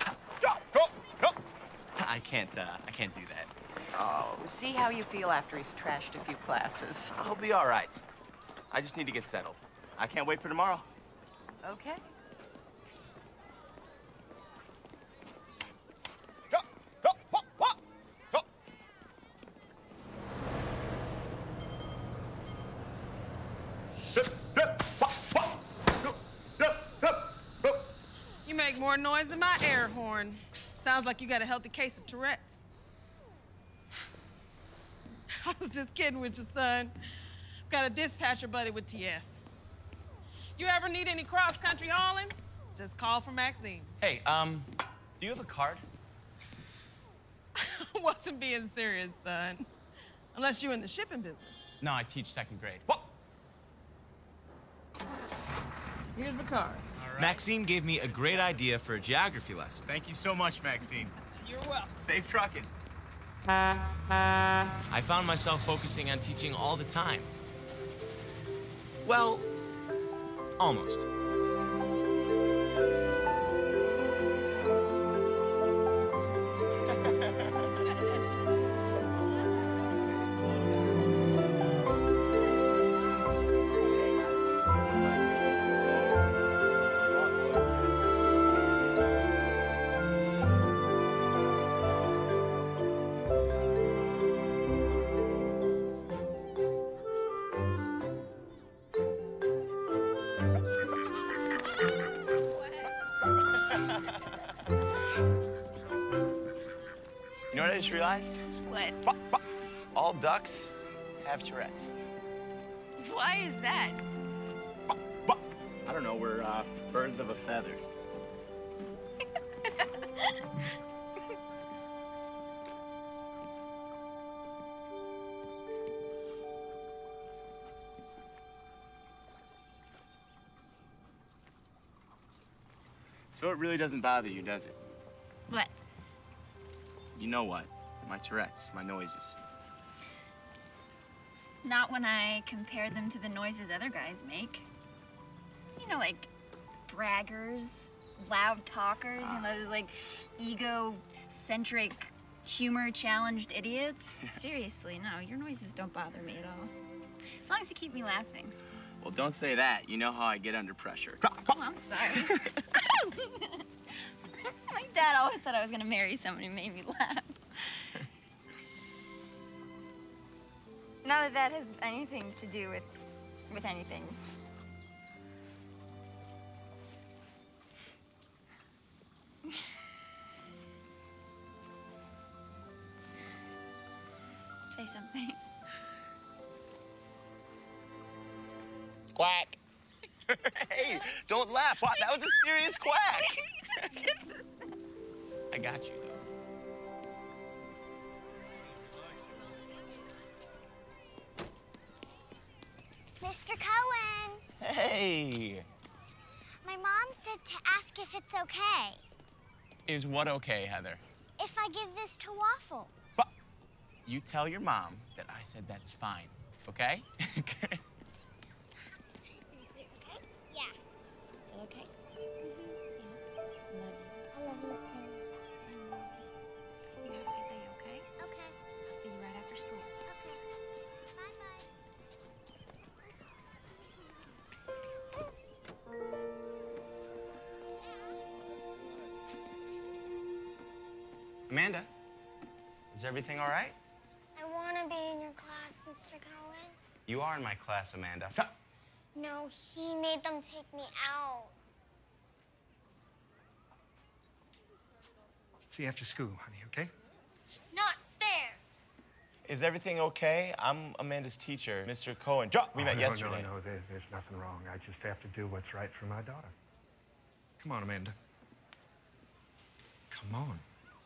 I can't, uh, I can't do that. Oh, see how you feel after he's trashed a few classes. I'll be all right. I just need to get settled. I can't wait for tomorrow. Okay. You make more noise than my air horn. Sounds like you got a healthy case of Tourette's. I was just kidding with your son. Got a dispatcher buddy with T S. You ever need any cross-country hauling? Just call for Maxine. Hey, um, do you have a card? I wasn't being serious, son. Unless you're in the shipping business. No, I teach second grade. What? Here's my card. Maxine gave me a great idea for a geography lesson. Thank you so much, Maxine. You're welcome. Safe trucking. I found myself focusing on teaching all the time. Well, almost. You know what I just realized? What? All ducks have Tourette's. Why is that? I don't know, we're uh, birds of a feather. So it really doesn't bother you, does it? What? You know what? My Tourette's, my noises. Not when I compare them to the noises other guys make. You know, like braggers, loud talkers, and those like egocentric, humor-challenged idiots. Seriously, no, your noises don't bother me at all. As long as you keep me laughing. Well, don't say that. You know how I get under pressure. Oh, I'm sorry. My dad always thought I was gonna marry somebody who made me laugh. Not that that has anything to do with, with anything. Say something. Quack. Hey, don't laugh. What? That was a serious quack. I got you, though. Mister Cohen. Hey. My mom said to ask if it's okay. Is what okay, Heather? If I give this to Waffle. You tell your mom that I said that's fine, okay? Okay? Yeah. Feel okay? Mm-hmm. Yeah. Love you. I love you too. You have a good day, okay? Okay. I'll see you right after school. Okay. Amanda, is everything all right? I want to be in your class, Mister Cohen. You are in my class, Amanda. No, he made them take me out. See you after school, honey, okay? It's not fair. Is everything okay? I'm Amanda's teacher, Mister Cohen. Jo- We Oh, met no, yesterday. No, no, there, there's nothing wrong. I just have to do what's right for my daughter. Come on, Amanda. Come on.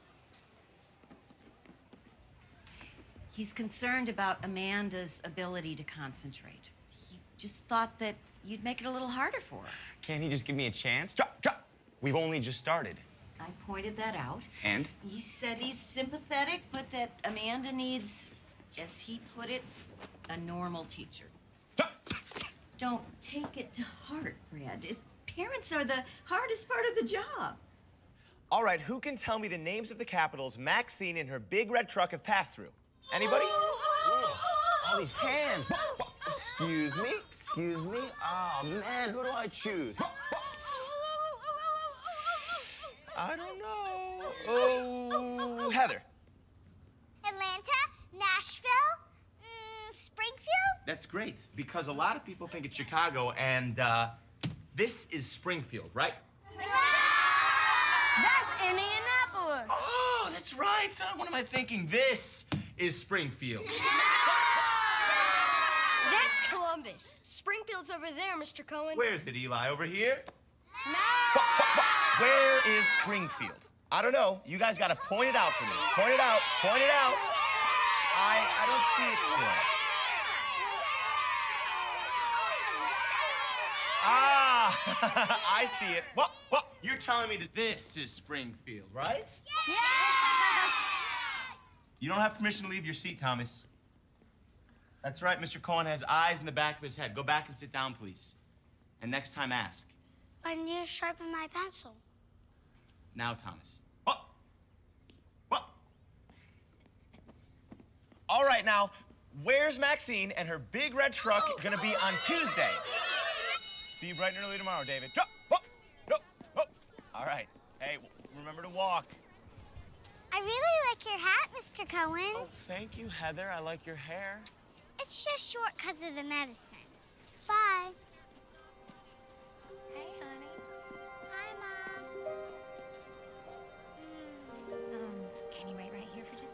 He's concerned about Amanda's ability to concentrate. He just thought that you'd make it a little harder for her. Can't he just give me a chance? Drop, drop. We've only just started. I pointed that out. And? He said he's sympathetic, but that Amanda needs, as he put it, a normal teacher. Don't take it to heart, Brad. It, parents are the hardest part of the job. All right, who can tell me the names of the capitals Maxine and her big red truck have passed through? Anybody? All these hands. Excuse me, excuse me. Oh, man, who do I choose? I don't know. Oh, Heather. Atlanta, Nashville, mm, Springfield. That's great, because a lot of people think it's Chicago, and uh, this is Springfield, right? That's Indianapolis. Oh, that's right. Uh, what am I thinking? This is Springfield. That's Columbus. Springfield's over there, Mister Cohen. Where is it, Eli? Over here? No! Where is Springfield? I don't know. You guys gotta point it out for me. Point it out. Point it out. I I don't see it still. Ah, I see it. What? What? You're telling me that this is Springfield, right? Yeah! You don't have permission to leave your seat, Thomas. That's right, Mister Cohen has eyes in the back of his head. Go back and sit down, please. And next time, ask. I need to sharpen my pencil. Now, Thomas. What? What? All right, now, where's Maxine and her big red truck gonna be on Tuesday? See you bright and early tomorrow, David. Go, go, go, go. All right. Hey, remember to walk. I really like your hat, Mister Cohen. Oh, thank you, Heather. I like your hair. It's just short because of the medicine. Bye. Hey, honey. Hi, Mom. Um, can you wait right here for just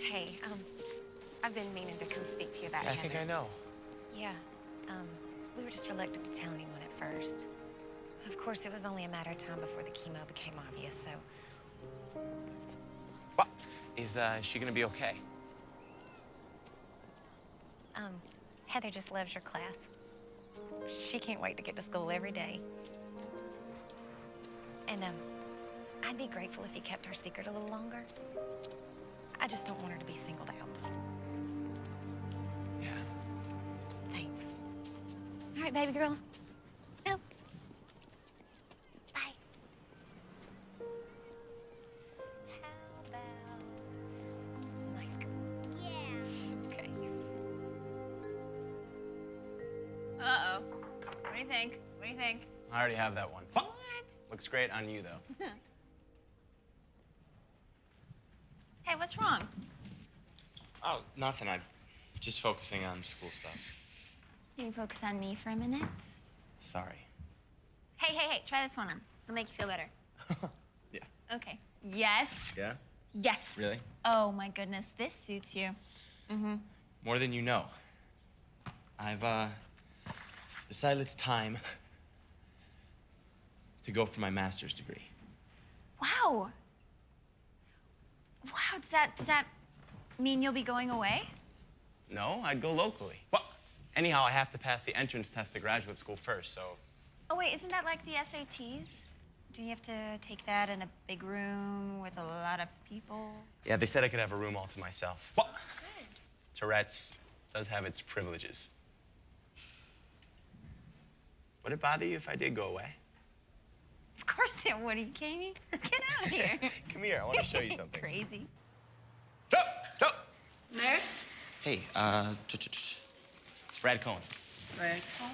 Hey, um, I've been meaning to come speak to you about Yeah, I Heather. think I know. Yeah, um, we were just reluctant to tell anyone at first. Of course, it was only a matter of time before the chemo became obvious, so... Is uh, she gonna be okay? Um, Heather just loves your class. She can't wait to get to school every day. And, um, I'd be grateful if you kept our secret a little longer. I just don't want her to be singled out. Yeah. Thanks. All right, baby girl. Let's go. Bye. How about some ice cream? Yeah. Okay. Uh-oh. What do you think? What do you think? I already have that one. What? Looks great on you, though. Hey, what's wrong? Oh, nothing. I'm just focusing on school stuff. Can you focus on me for a minute? Sorry. Hey, hey, hey, try this one on. It'll make you feel better. Yeah. Okay. Yes. Yeah? Yes. Really? Oh, my goodness. This suits you. Mm-hmm. More than you know. I've, uh, decided it's time to go for my master's degree. Wow. Wow, does that, does that mean you'll be going away? No, I'd go locally. Well, anyhow, I have to pass the entrance test to graduate school first, so... Oh, wait, isn't that like the S A Ts? Do you have to take that in a big room with a lot of people? Yeah, they said I could have a room all to myself. Well, good. Tourette's does have its privileges. Would it bother you if I did go away? Of course it would. Are you kidding me? Get out of here. Come here, I want to show you something. Crazy. Next. Hey, uh, ch ch ch Brad Cohen. Brad Cohen.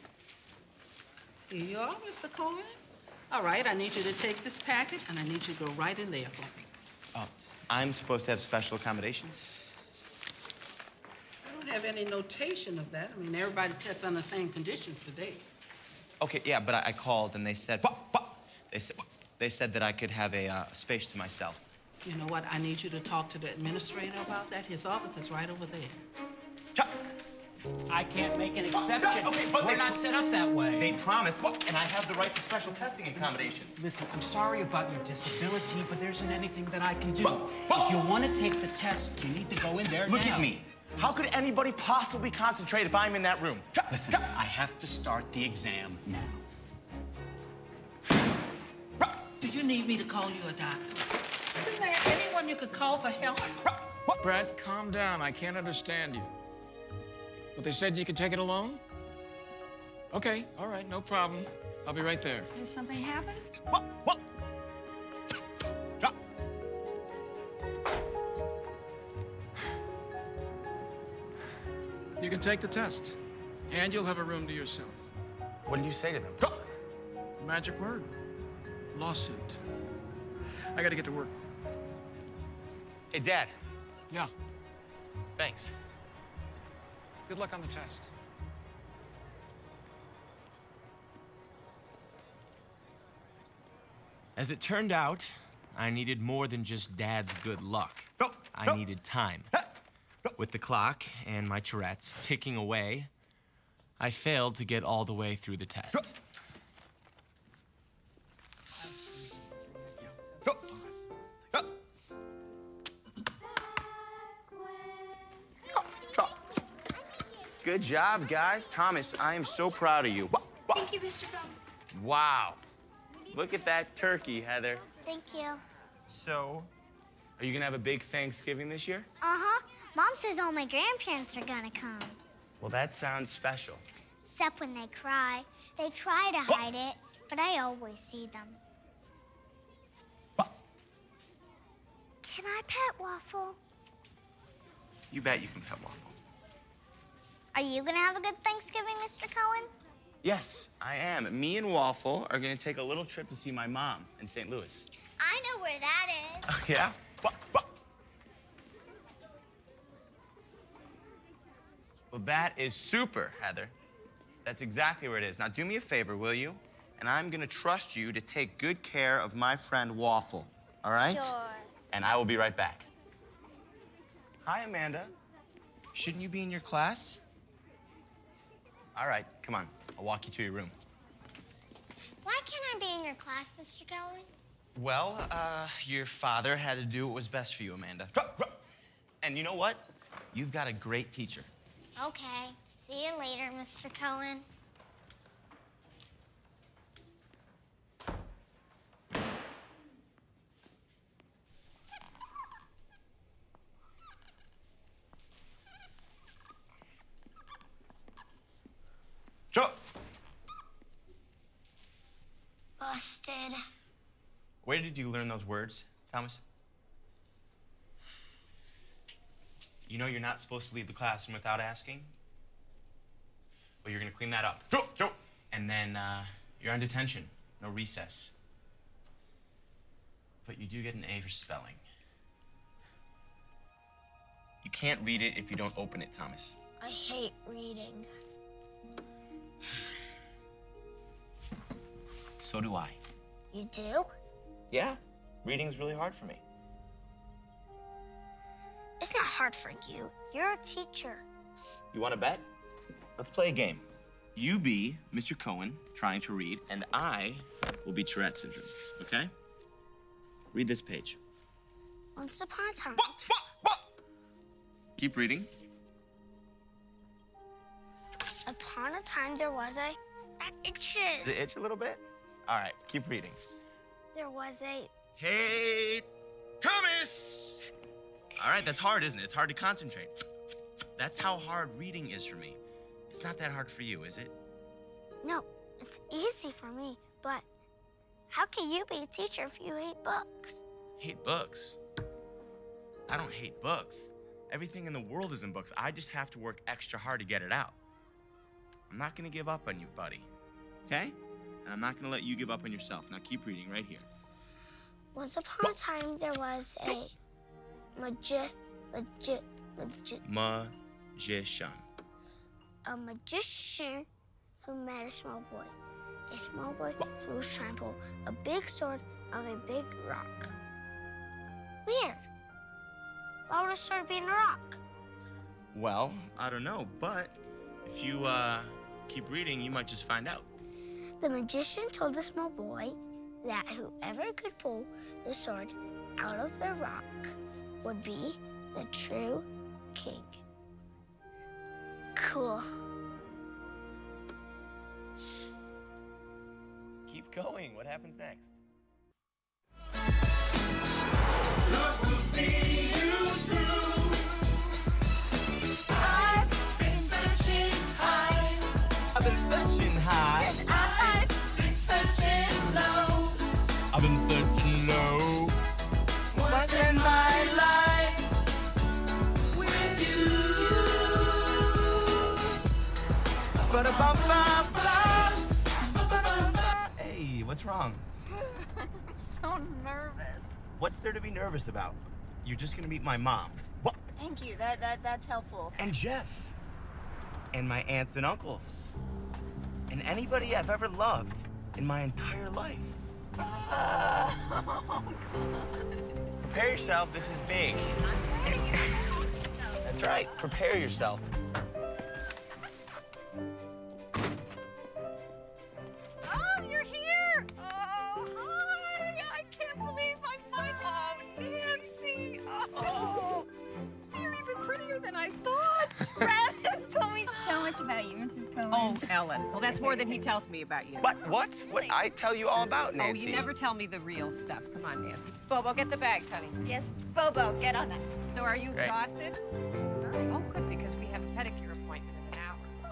Here you are, Mister Cohen. All right, I need you to take this packet, and I need you to go right in there for me. Oh, I'm supposed to have special accommodations? I don't have any notation of that. I mean, everybody tests on the same conditions today. Okay, yeah, but I, I called and they said, they said, they said that I could have a uh, space to myself. You know what? I need you to talk to the administrator about that. His office is right over there. I can't make an exception. Okay, but we're they- not set up that way. They promised, well, and I have the right to special testing accommodations. Listen, I'm sorry about your disability, but there isn't anything that I can do. If you want to take the test, you need to go in there Look now. at me. How could anybody possibly concentrate if I'm in that room? Listen, I have to start the exam now. Do you need me to call you a doctor? Isn't there anyone you could call for help? Brad, calm down. I can't understand you. But they said you could take it alone? Okay, all right, no problem. I'll be right there. Did something happen? What? What? You can take the test, and you'll have a room to yourself. What did you say to them? Magic word. Lawsuit. I gotta get to work. Hey, Dad. Yeah. Thanks. Good luck on the test. As it turned out, I needed more than just Dad's good luck. I needed time. With the clock and my Tourette's ticking away, I failed to get all the way through the test. Good job, guys. Thomas, I am so proud of you. Thank you, Mister Brown. Wow. Look at that turkey, Heather. Thank you. So, are you gonna have a big Thanksgiving this year? Uh-huh. Mom says all my grandparents are gonna come. Well, that sounds special. Except when they cry. They try to hide it, but I always see them. Can I pet Waffle? You bet you can pet Waffle. Are you gonna have a good Thanksgiving, Mister Cohen? Yes, I am. Me and Waffle are gonna take a little trip to see my mom in Saint Louis. I know where that is. Yeah? Well, that is super, Heather. That's exactly where it is. Now, do me a favor, will you? And I'm gonna trust you to take good care of my friend Waffle, all right? Sure. And I will be right back. Hi, Amanda. Shouldn't you be in your class? All right, come on. I'll walk you to your room. Why can't I be in your class, Mister Cohen? Well, uh, your father had to do what was best for you, Amanda. And you know what? You've got a great teacher. Okay. See you later, Mister Cohen. Joe! Busted. Where did you learn those words, Thomas? You know you're not supposed to leave the classroom without asking? Well, you're gonna clean that up. Joe! Joe! And then, uh, you're on detention. No recess. But you do get an A for spelling. You can't read it if you don't open it, Thomas. I hate reading. So do I. You do? Yeah, reading's really hard for me. It's not hard for you. You're a teacher. You want to bet? Let's play a game. You be Mister Cohen trying to read, and I will be Tourette syndrome, okay? Read this page. Once upon a time. Keep reading. Upon a time there was a... That itches. Does it itch a little bit? All right, keep reading. There was a... Hey, Thomas! All right, that's hard, isn't it? It's hard to concentrate. That's how hard reading is for me. It's not that hard for you, is it? No, it's easy for me, but how can you be a teacher if you hate books? Hate books? I don't hate books. Everything in the world is in books. I just have to work extra hard to get it out. I'm not gonna give up on you, buddy, okay? And I'm not gonna let you give up on yourself. Now keep reading right here. Once upon a time there was a magi... magi... magi... Magician. a magician who met a small boy. A small boy who was trying to pull a big sword of a big rock. Weird. Why would a sword be in a rock? Well, I don't know, but if you uh, keep reading, you might just find out. The magician told the small boy that whoever could pull the sword out of the rock would be the true king. Cool. Keep going. What happens next? Love will see you through. I've been searching high. I've been searching high. I've been searching low. I've been searching low. What's in my life with you? Ba-da-bum-bum-bum. Hey, what's wrong? I'm so nervous. What's there to be nervous about? You're just gonna meet my mom. What? Thank you. That that that's helpful. And Jeff. And my aunts and uncles. And anybody I've ever loved in my entire life. Oh, Prepare yourself, this is big. That's right, prepare yourself. Oh, you're here! Oh, hi! I can't believe I'm fine. Oh, Nancy! Oh, you're even prettier than I thought. Brad has told me so much about you, Missus Cohen. Oh, Ellen. Well, that's more than he tells me about you. What? What? What? I tell you all about Nancy. Oh, you never tell me the real stuff. Come on, Nancy. Bobo, get the bags, honey. Yes, Bobo, get on that. So are you Great. exhausted? Oh, good, because we have a pedicure appointment in an hour.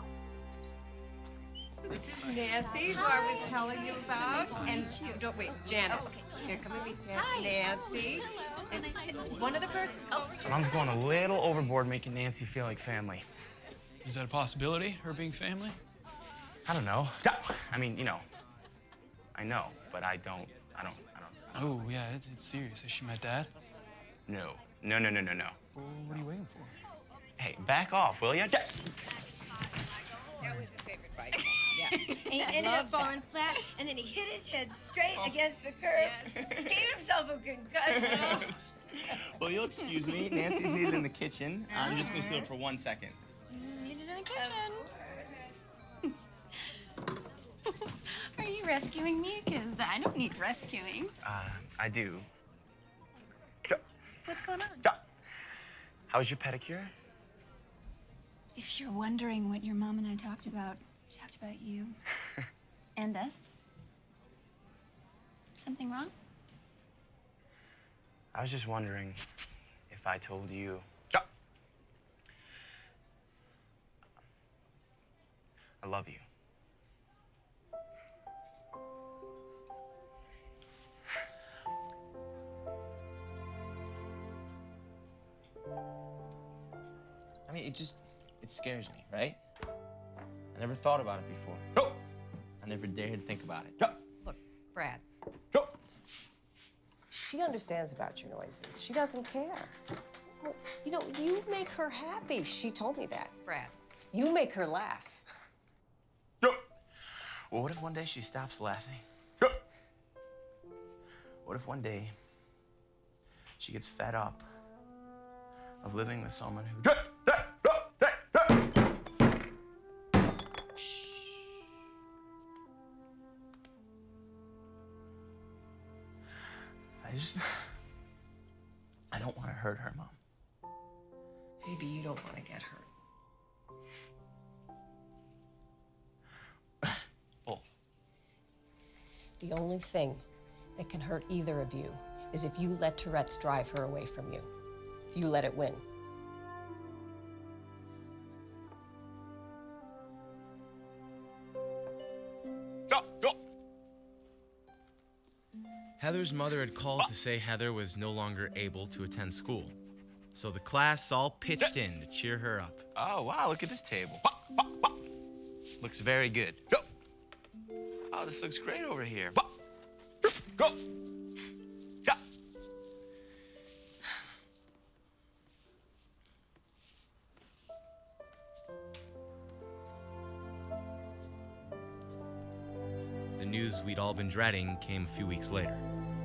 This is Nancy, who I was telling you about. And she, don't wait, Janet. Oh, okay. Here, come and meet Nancy. Nancy. And one of the persons. Oh. Mom's going a little overboard making Nancy feel like family. Is that a possibility, her being family? I don't know. I mean, you know, I know, but I don't, I don't, I don't. Oh, yeah, it's, it's serious. Has she met Dad? No, no, no, no, no, no. Well, what are you waiting for? Hey, back off, will ya? That was a safe advice. Yeah. And he ended up falling flat, and then he hit his head straight against the curb. Gave himself a concussion. Well, you'll excuse me. Nancy's needed in the kitchen. I'm just gonna steal it for one second. Need it in the kitchen. Are you rescuing me? Because I don't need rescuing. Uh, I do. What's going on? How was your pedicure? If you're wondering what your mom and I talked about, we talked about you. And us. Something wrong? I was just wondering if I told you. I love you. I mean, it just, it scares me, right? I never thought about it before. No. I never dared think about it. Look, Brad. She understands about your noises. She doesn't care. Well, you know, you make her happy. She told me that, Brad. You make her laugh. Well, what if one day she stops laughing? What if one day she gets fed up of living with someone who... I just... I don't want to hurt her, Mom. Maybe you don't want to get hurt. Oh. The only thing that can hurt either of you is if you let Tourette's drive her away from you. You let it win. Heather's mother had called to say Heather was no longer able to attend school. So the class all pitched in to cheer her up. Oh, wow, look at this table. Looks very good. Oh, this looks great over here. Go! The news we'd all been dreading came a few weeks later.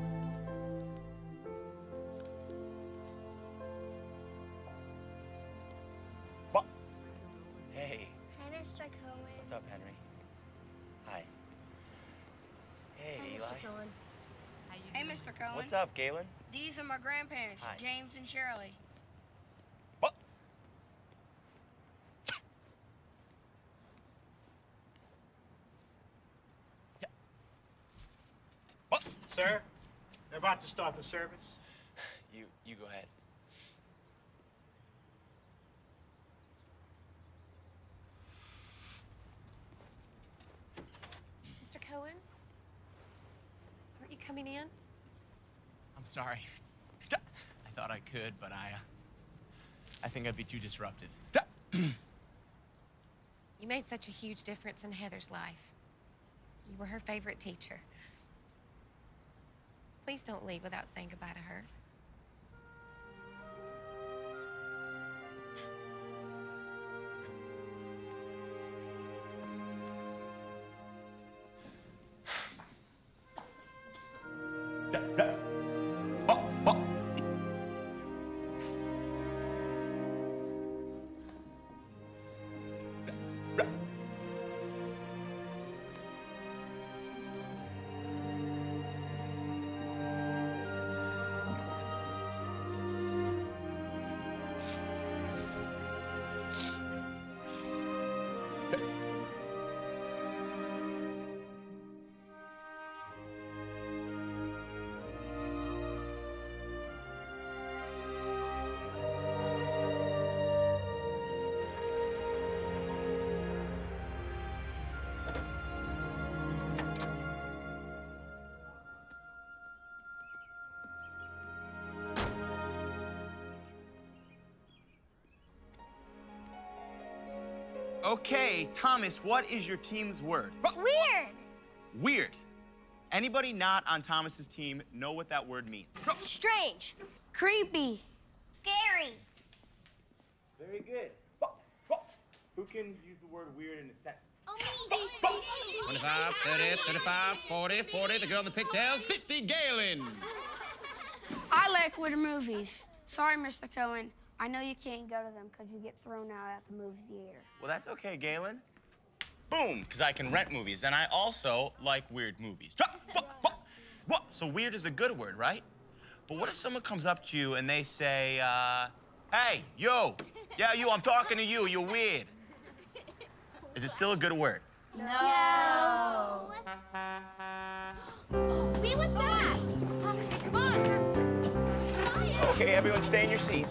Hey. Hi, Mister Cohen. What's up, Henry? Hi. Hey, Hi, Eli. Mister Cohen. Hey, Mister Cohen. What's up, Galen? These are my grandparents, Hi. James and Shirley. Sir, they're about to start the service. You, you go ahead. Mister Cohen? Aren't you coming in? I'm sorry. I thought I could, but I, uh, I think I'd be too disruptive. You made such a huge difference in Heather's life. You were her favorite teacher. Please don't leave without saying goodbye to her. Okay, Thomas, what is your team's word? Weird. Weird. Anybody not on Thomas's team know what that word means? Strange. Creepy. Scary. Very good. Who can use the word weird in a sentence? twenty-five, thirty, thirty-five, forty, forty, the girl in the pigtails, fifty, Galen. I I like weird movies. Sorry, Mister Cohen. I know you can't go to them because you get thrown out at the movie theater. Well, that's okay, Galen. Boom, because I can rent movies. And I also like weird movies. Drop, what, what, what? So weird is a good word, right? But what if someone comes up to you and they say, uh, hey, you, yeah, you, I'm talking to you, you're weird. Is it still a good word? No. Wait, what's that? Come on. Okay, everyone stay in your seat.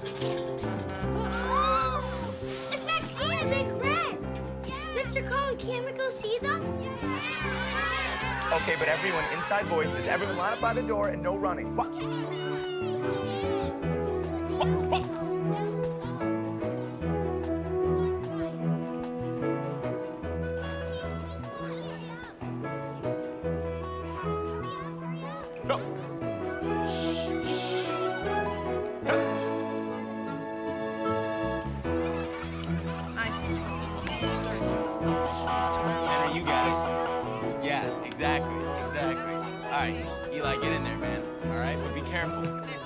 It's Maxine and Big Red. Mister Cohen, can't we go see them? Okay, but everyone, inside voices, everyone line up by the door and no running. What? What? What? Go. Anna, you got it. Yeah, exactly, exactly. All right, Eli, get in there, man. All right, but be careful.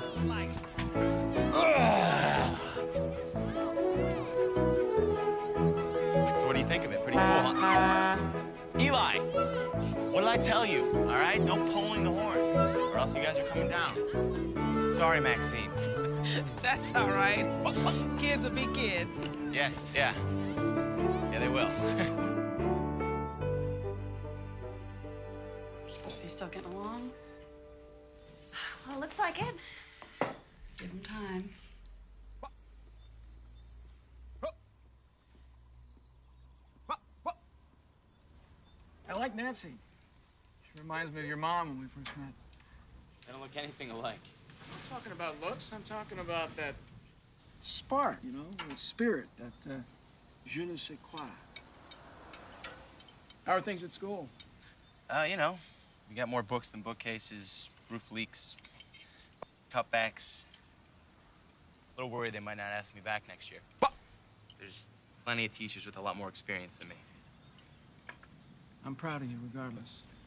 So what do you think of it? Pretty cool, huh? Eli, what did I tell you? All right, no pulling the horn, or else you guys are coming down. Sorry, Maxine. That's all right. Kids will be kids. Yes, yeah. Yeah, they will. They still getting along? Well, looks like it. Give them time. I like Nancy. She reminds me of your mom when we first met. They don't look anything alike. I'm not talking about looks. I'm talking about that spark, you know, the spirit, that uh, je ne sais quoi. How are things at school? Uh, you know, we got more books than bookcases, roof leaks, cutbacks. A little worried they might not ask me back next year. But there's plenty of teachers with a lot more experience than me. I'm proud of you regardless.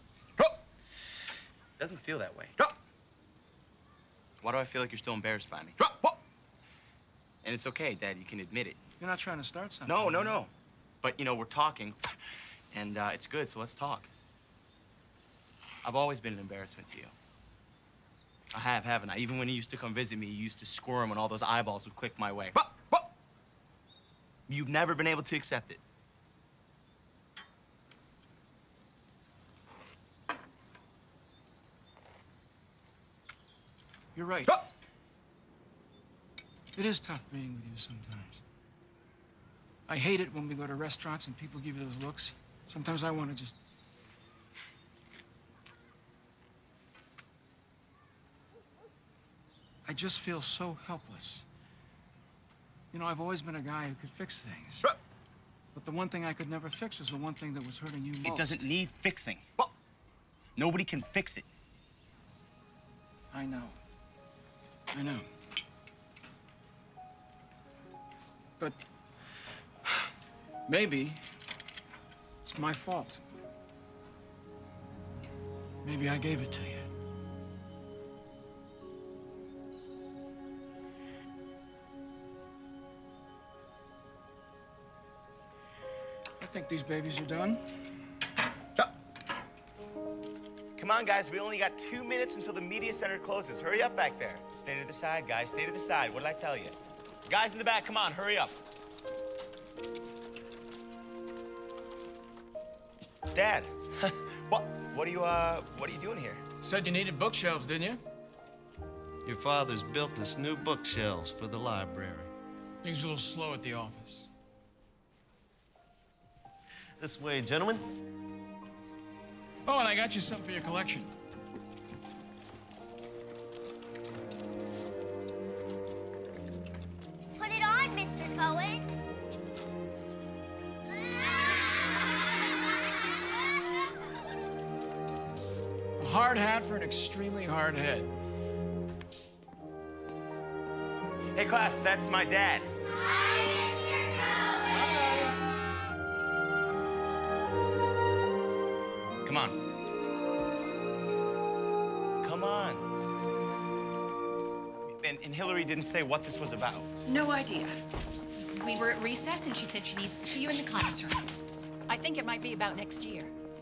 Doesn't feel that way. Why do I feel like you're still embarrassed by me? And it's okay, Dad, you can admit it. You're not trying to start something. No, no, no. But, you know, we're talking, and uh, it's good, so let's talk. I've always been an embarrassment to you. I have, haven't I? Even when you used to come visit me, you used to squirm when all those eyeballs would click my way. You've never been able to accept it. You're right. It is tough being with you sometimes. I hate it when we go to restaurants and people give you those looks. Sometimes I want to just... I just feel so helpless. You know, I've always been a guy who could fix things. But the one thing I could never fix was the one thing that was hurting you most. It doesn't need fixing. Nobody can fix it. I know. I know. But maybe it's my fault. Maybe I gave it to you. I think these babies are done. Come on, guys, we only got two minutes until the media center closes. Hurry up back there. Stay to the side, guys, stay to the side. What did I tell you? Guys in the back, come on, hurry up. Dad, what, what are you, uh, what are you doing here? Said you needed bookshelves, didn't you? Your father's built us new bookshelves for the library. Things a little slow at the office. This way, gentlemen. Oh, and I got you something for your collection. Put it on, Mister Cohen. A hard hat for an extremely hard head. Hey, class, that's my dad. Come on. Come on. and, and Hillary didn't say what this was about. No idea. We were at recess, and she said she needs to see you in the classroom. I think it might be about next year.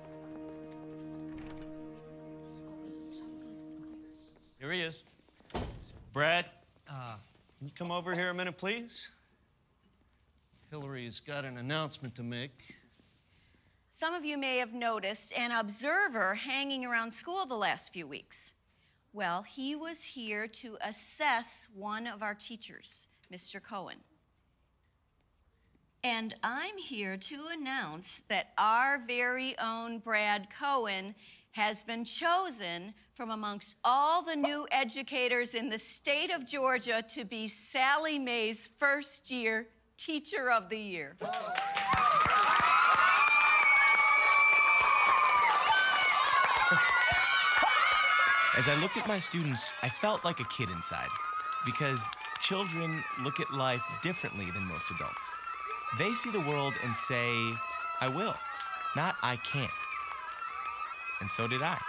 Here he is. Brad, uh, can you come over here a minute, please? Hillary's got an announcement to make. Some of you may have noticed an observer hanging around school the last few weeks. Well, he was here to assess one of our teachers, Mister Cohen. And I'm here to announce that our very own Brad Cohen has been chosen from amongst all the new educators in the state of Georgia to be Sallie Mae's first year Teacher of the Year. As I looked at my students, I felt like a kid inside, because children look at life differently than most adults. They see the world and say, I will, not I can't. And so did I.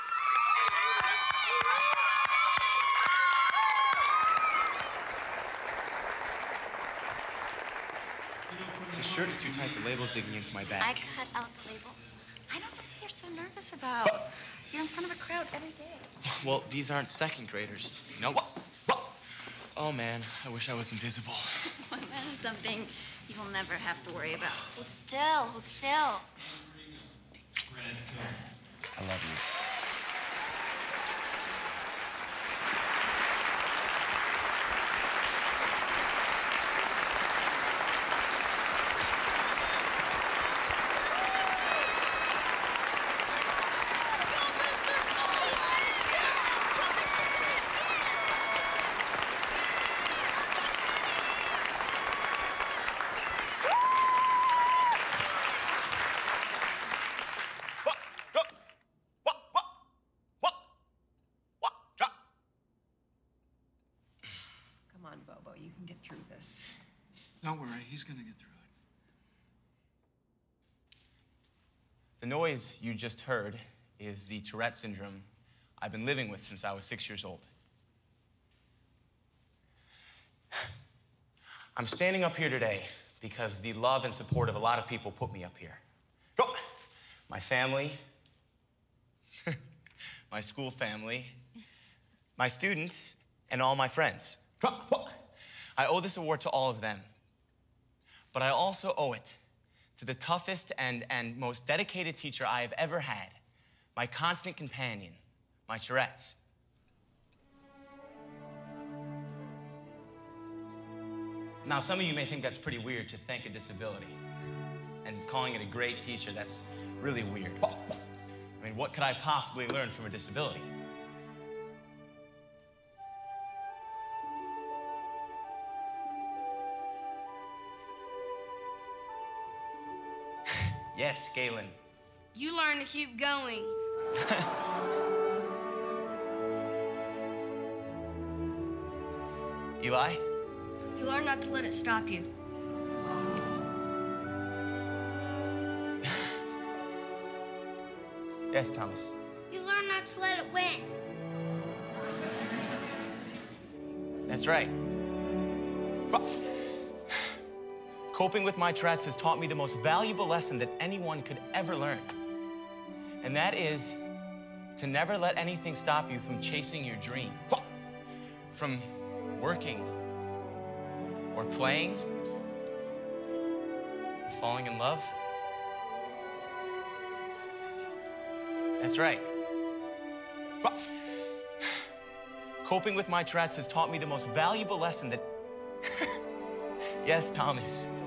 The shirt is too tight. The label's digging into my back. I cut out the label. I don't know what you're so nervous about. You're in front of a crowd every day. Well, these aren't second graders. You know what? Oh, man, I wish I was invisible. Well, that is something you will never have to worry about. Hold still, hold still. I love you. Come on, Bobo, you can get through this. Don't worry, he's gonna get through it. The noise you just heard is the Tourette syndrome I've been living with since I was six years old. I'm standing up here today because the love and support of a lot of people put me up here. My family, my school family, my students, and all my friends. I owe this award to all of them. But I also owe it to the toughest and, and most dedicated teacher I have ever had, my constant companion, my Tourette's. Now, some of you may think that's pretty weird to thank a disability. And calling it a great teacher, that's really weird. I mean, what could I possibly learn from a disability? Yes, Galen. You learn to keep going. Eli? You learn not to let it stop you. Yes, Thomas. You learn not to let it win. That's right. Coping with my Tourette's has taught me the most valuable lesson that anyone could ever learn. And that is to never let anything stop you from chasing your dream. From working, or playing, or falling in love. That's right. Coping with my Tourette's has taught me the most valuable lesson that... Yes, Thomas.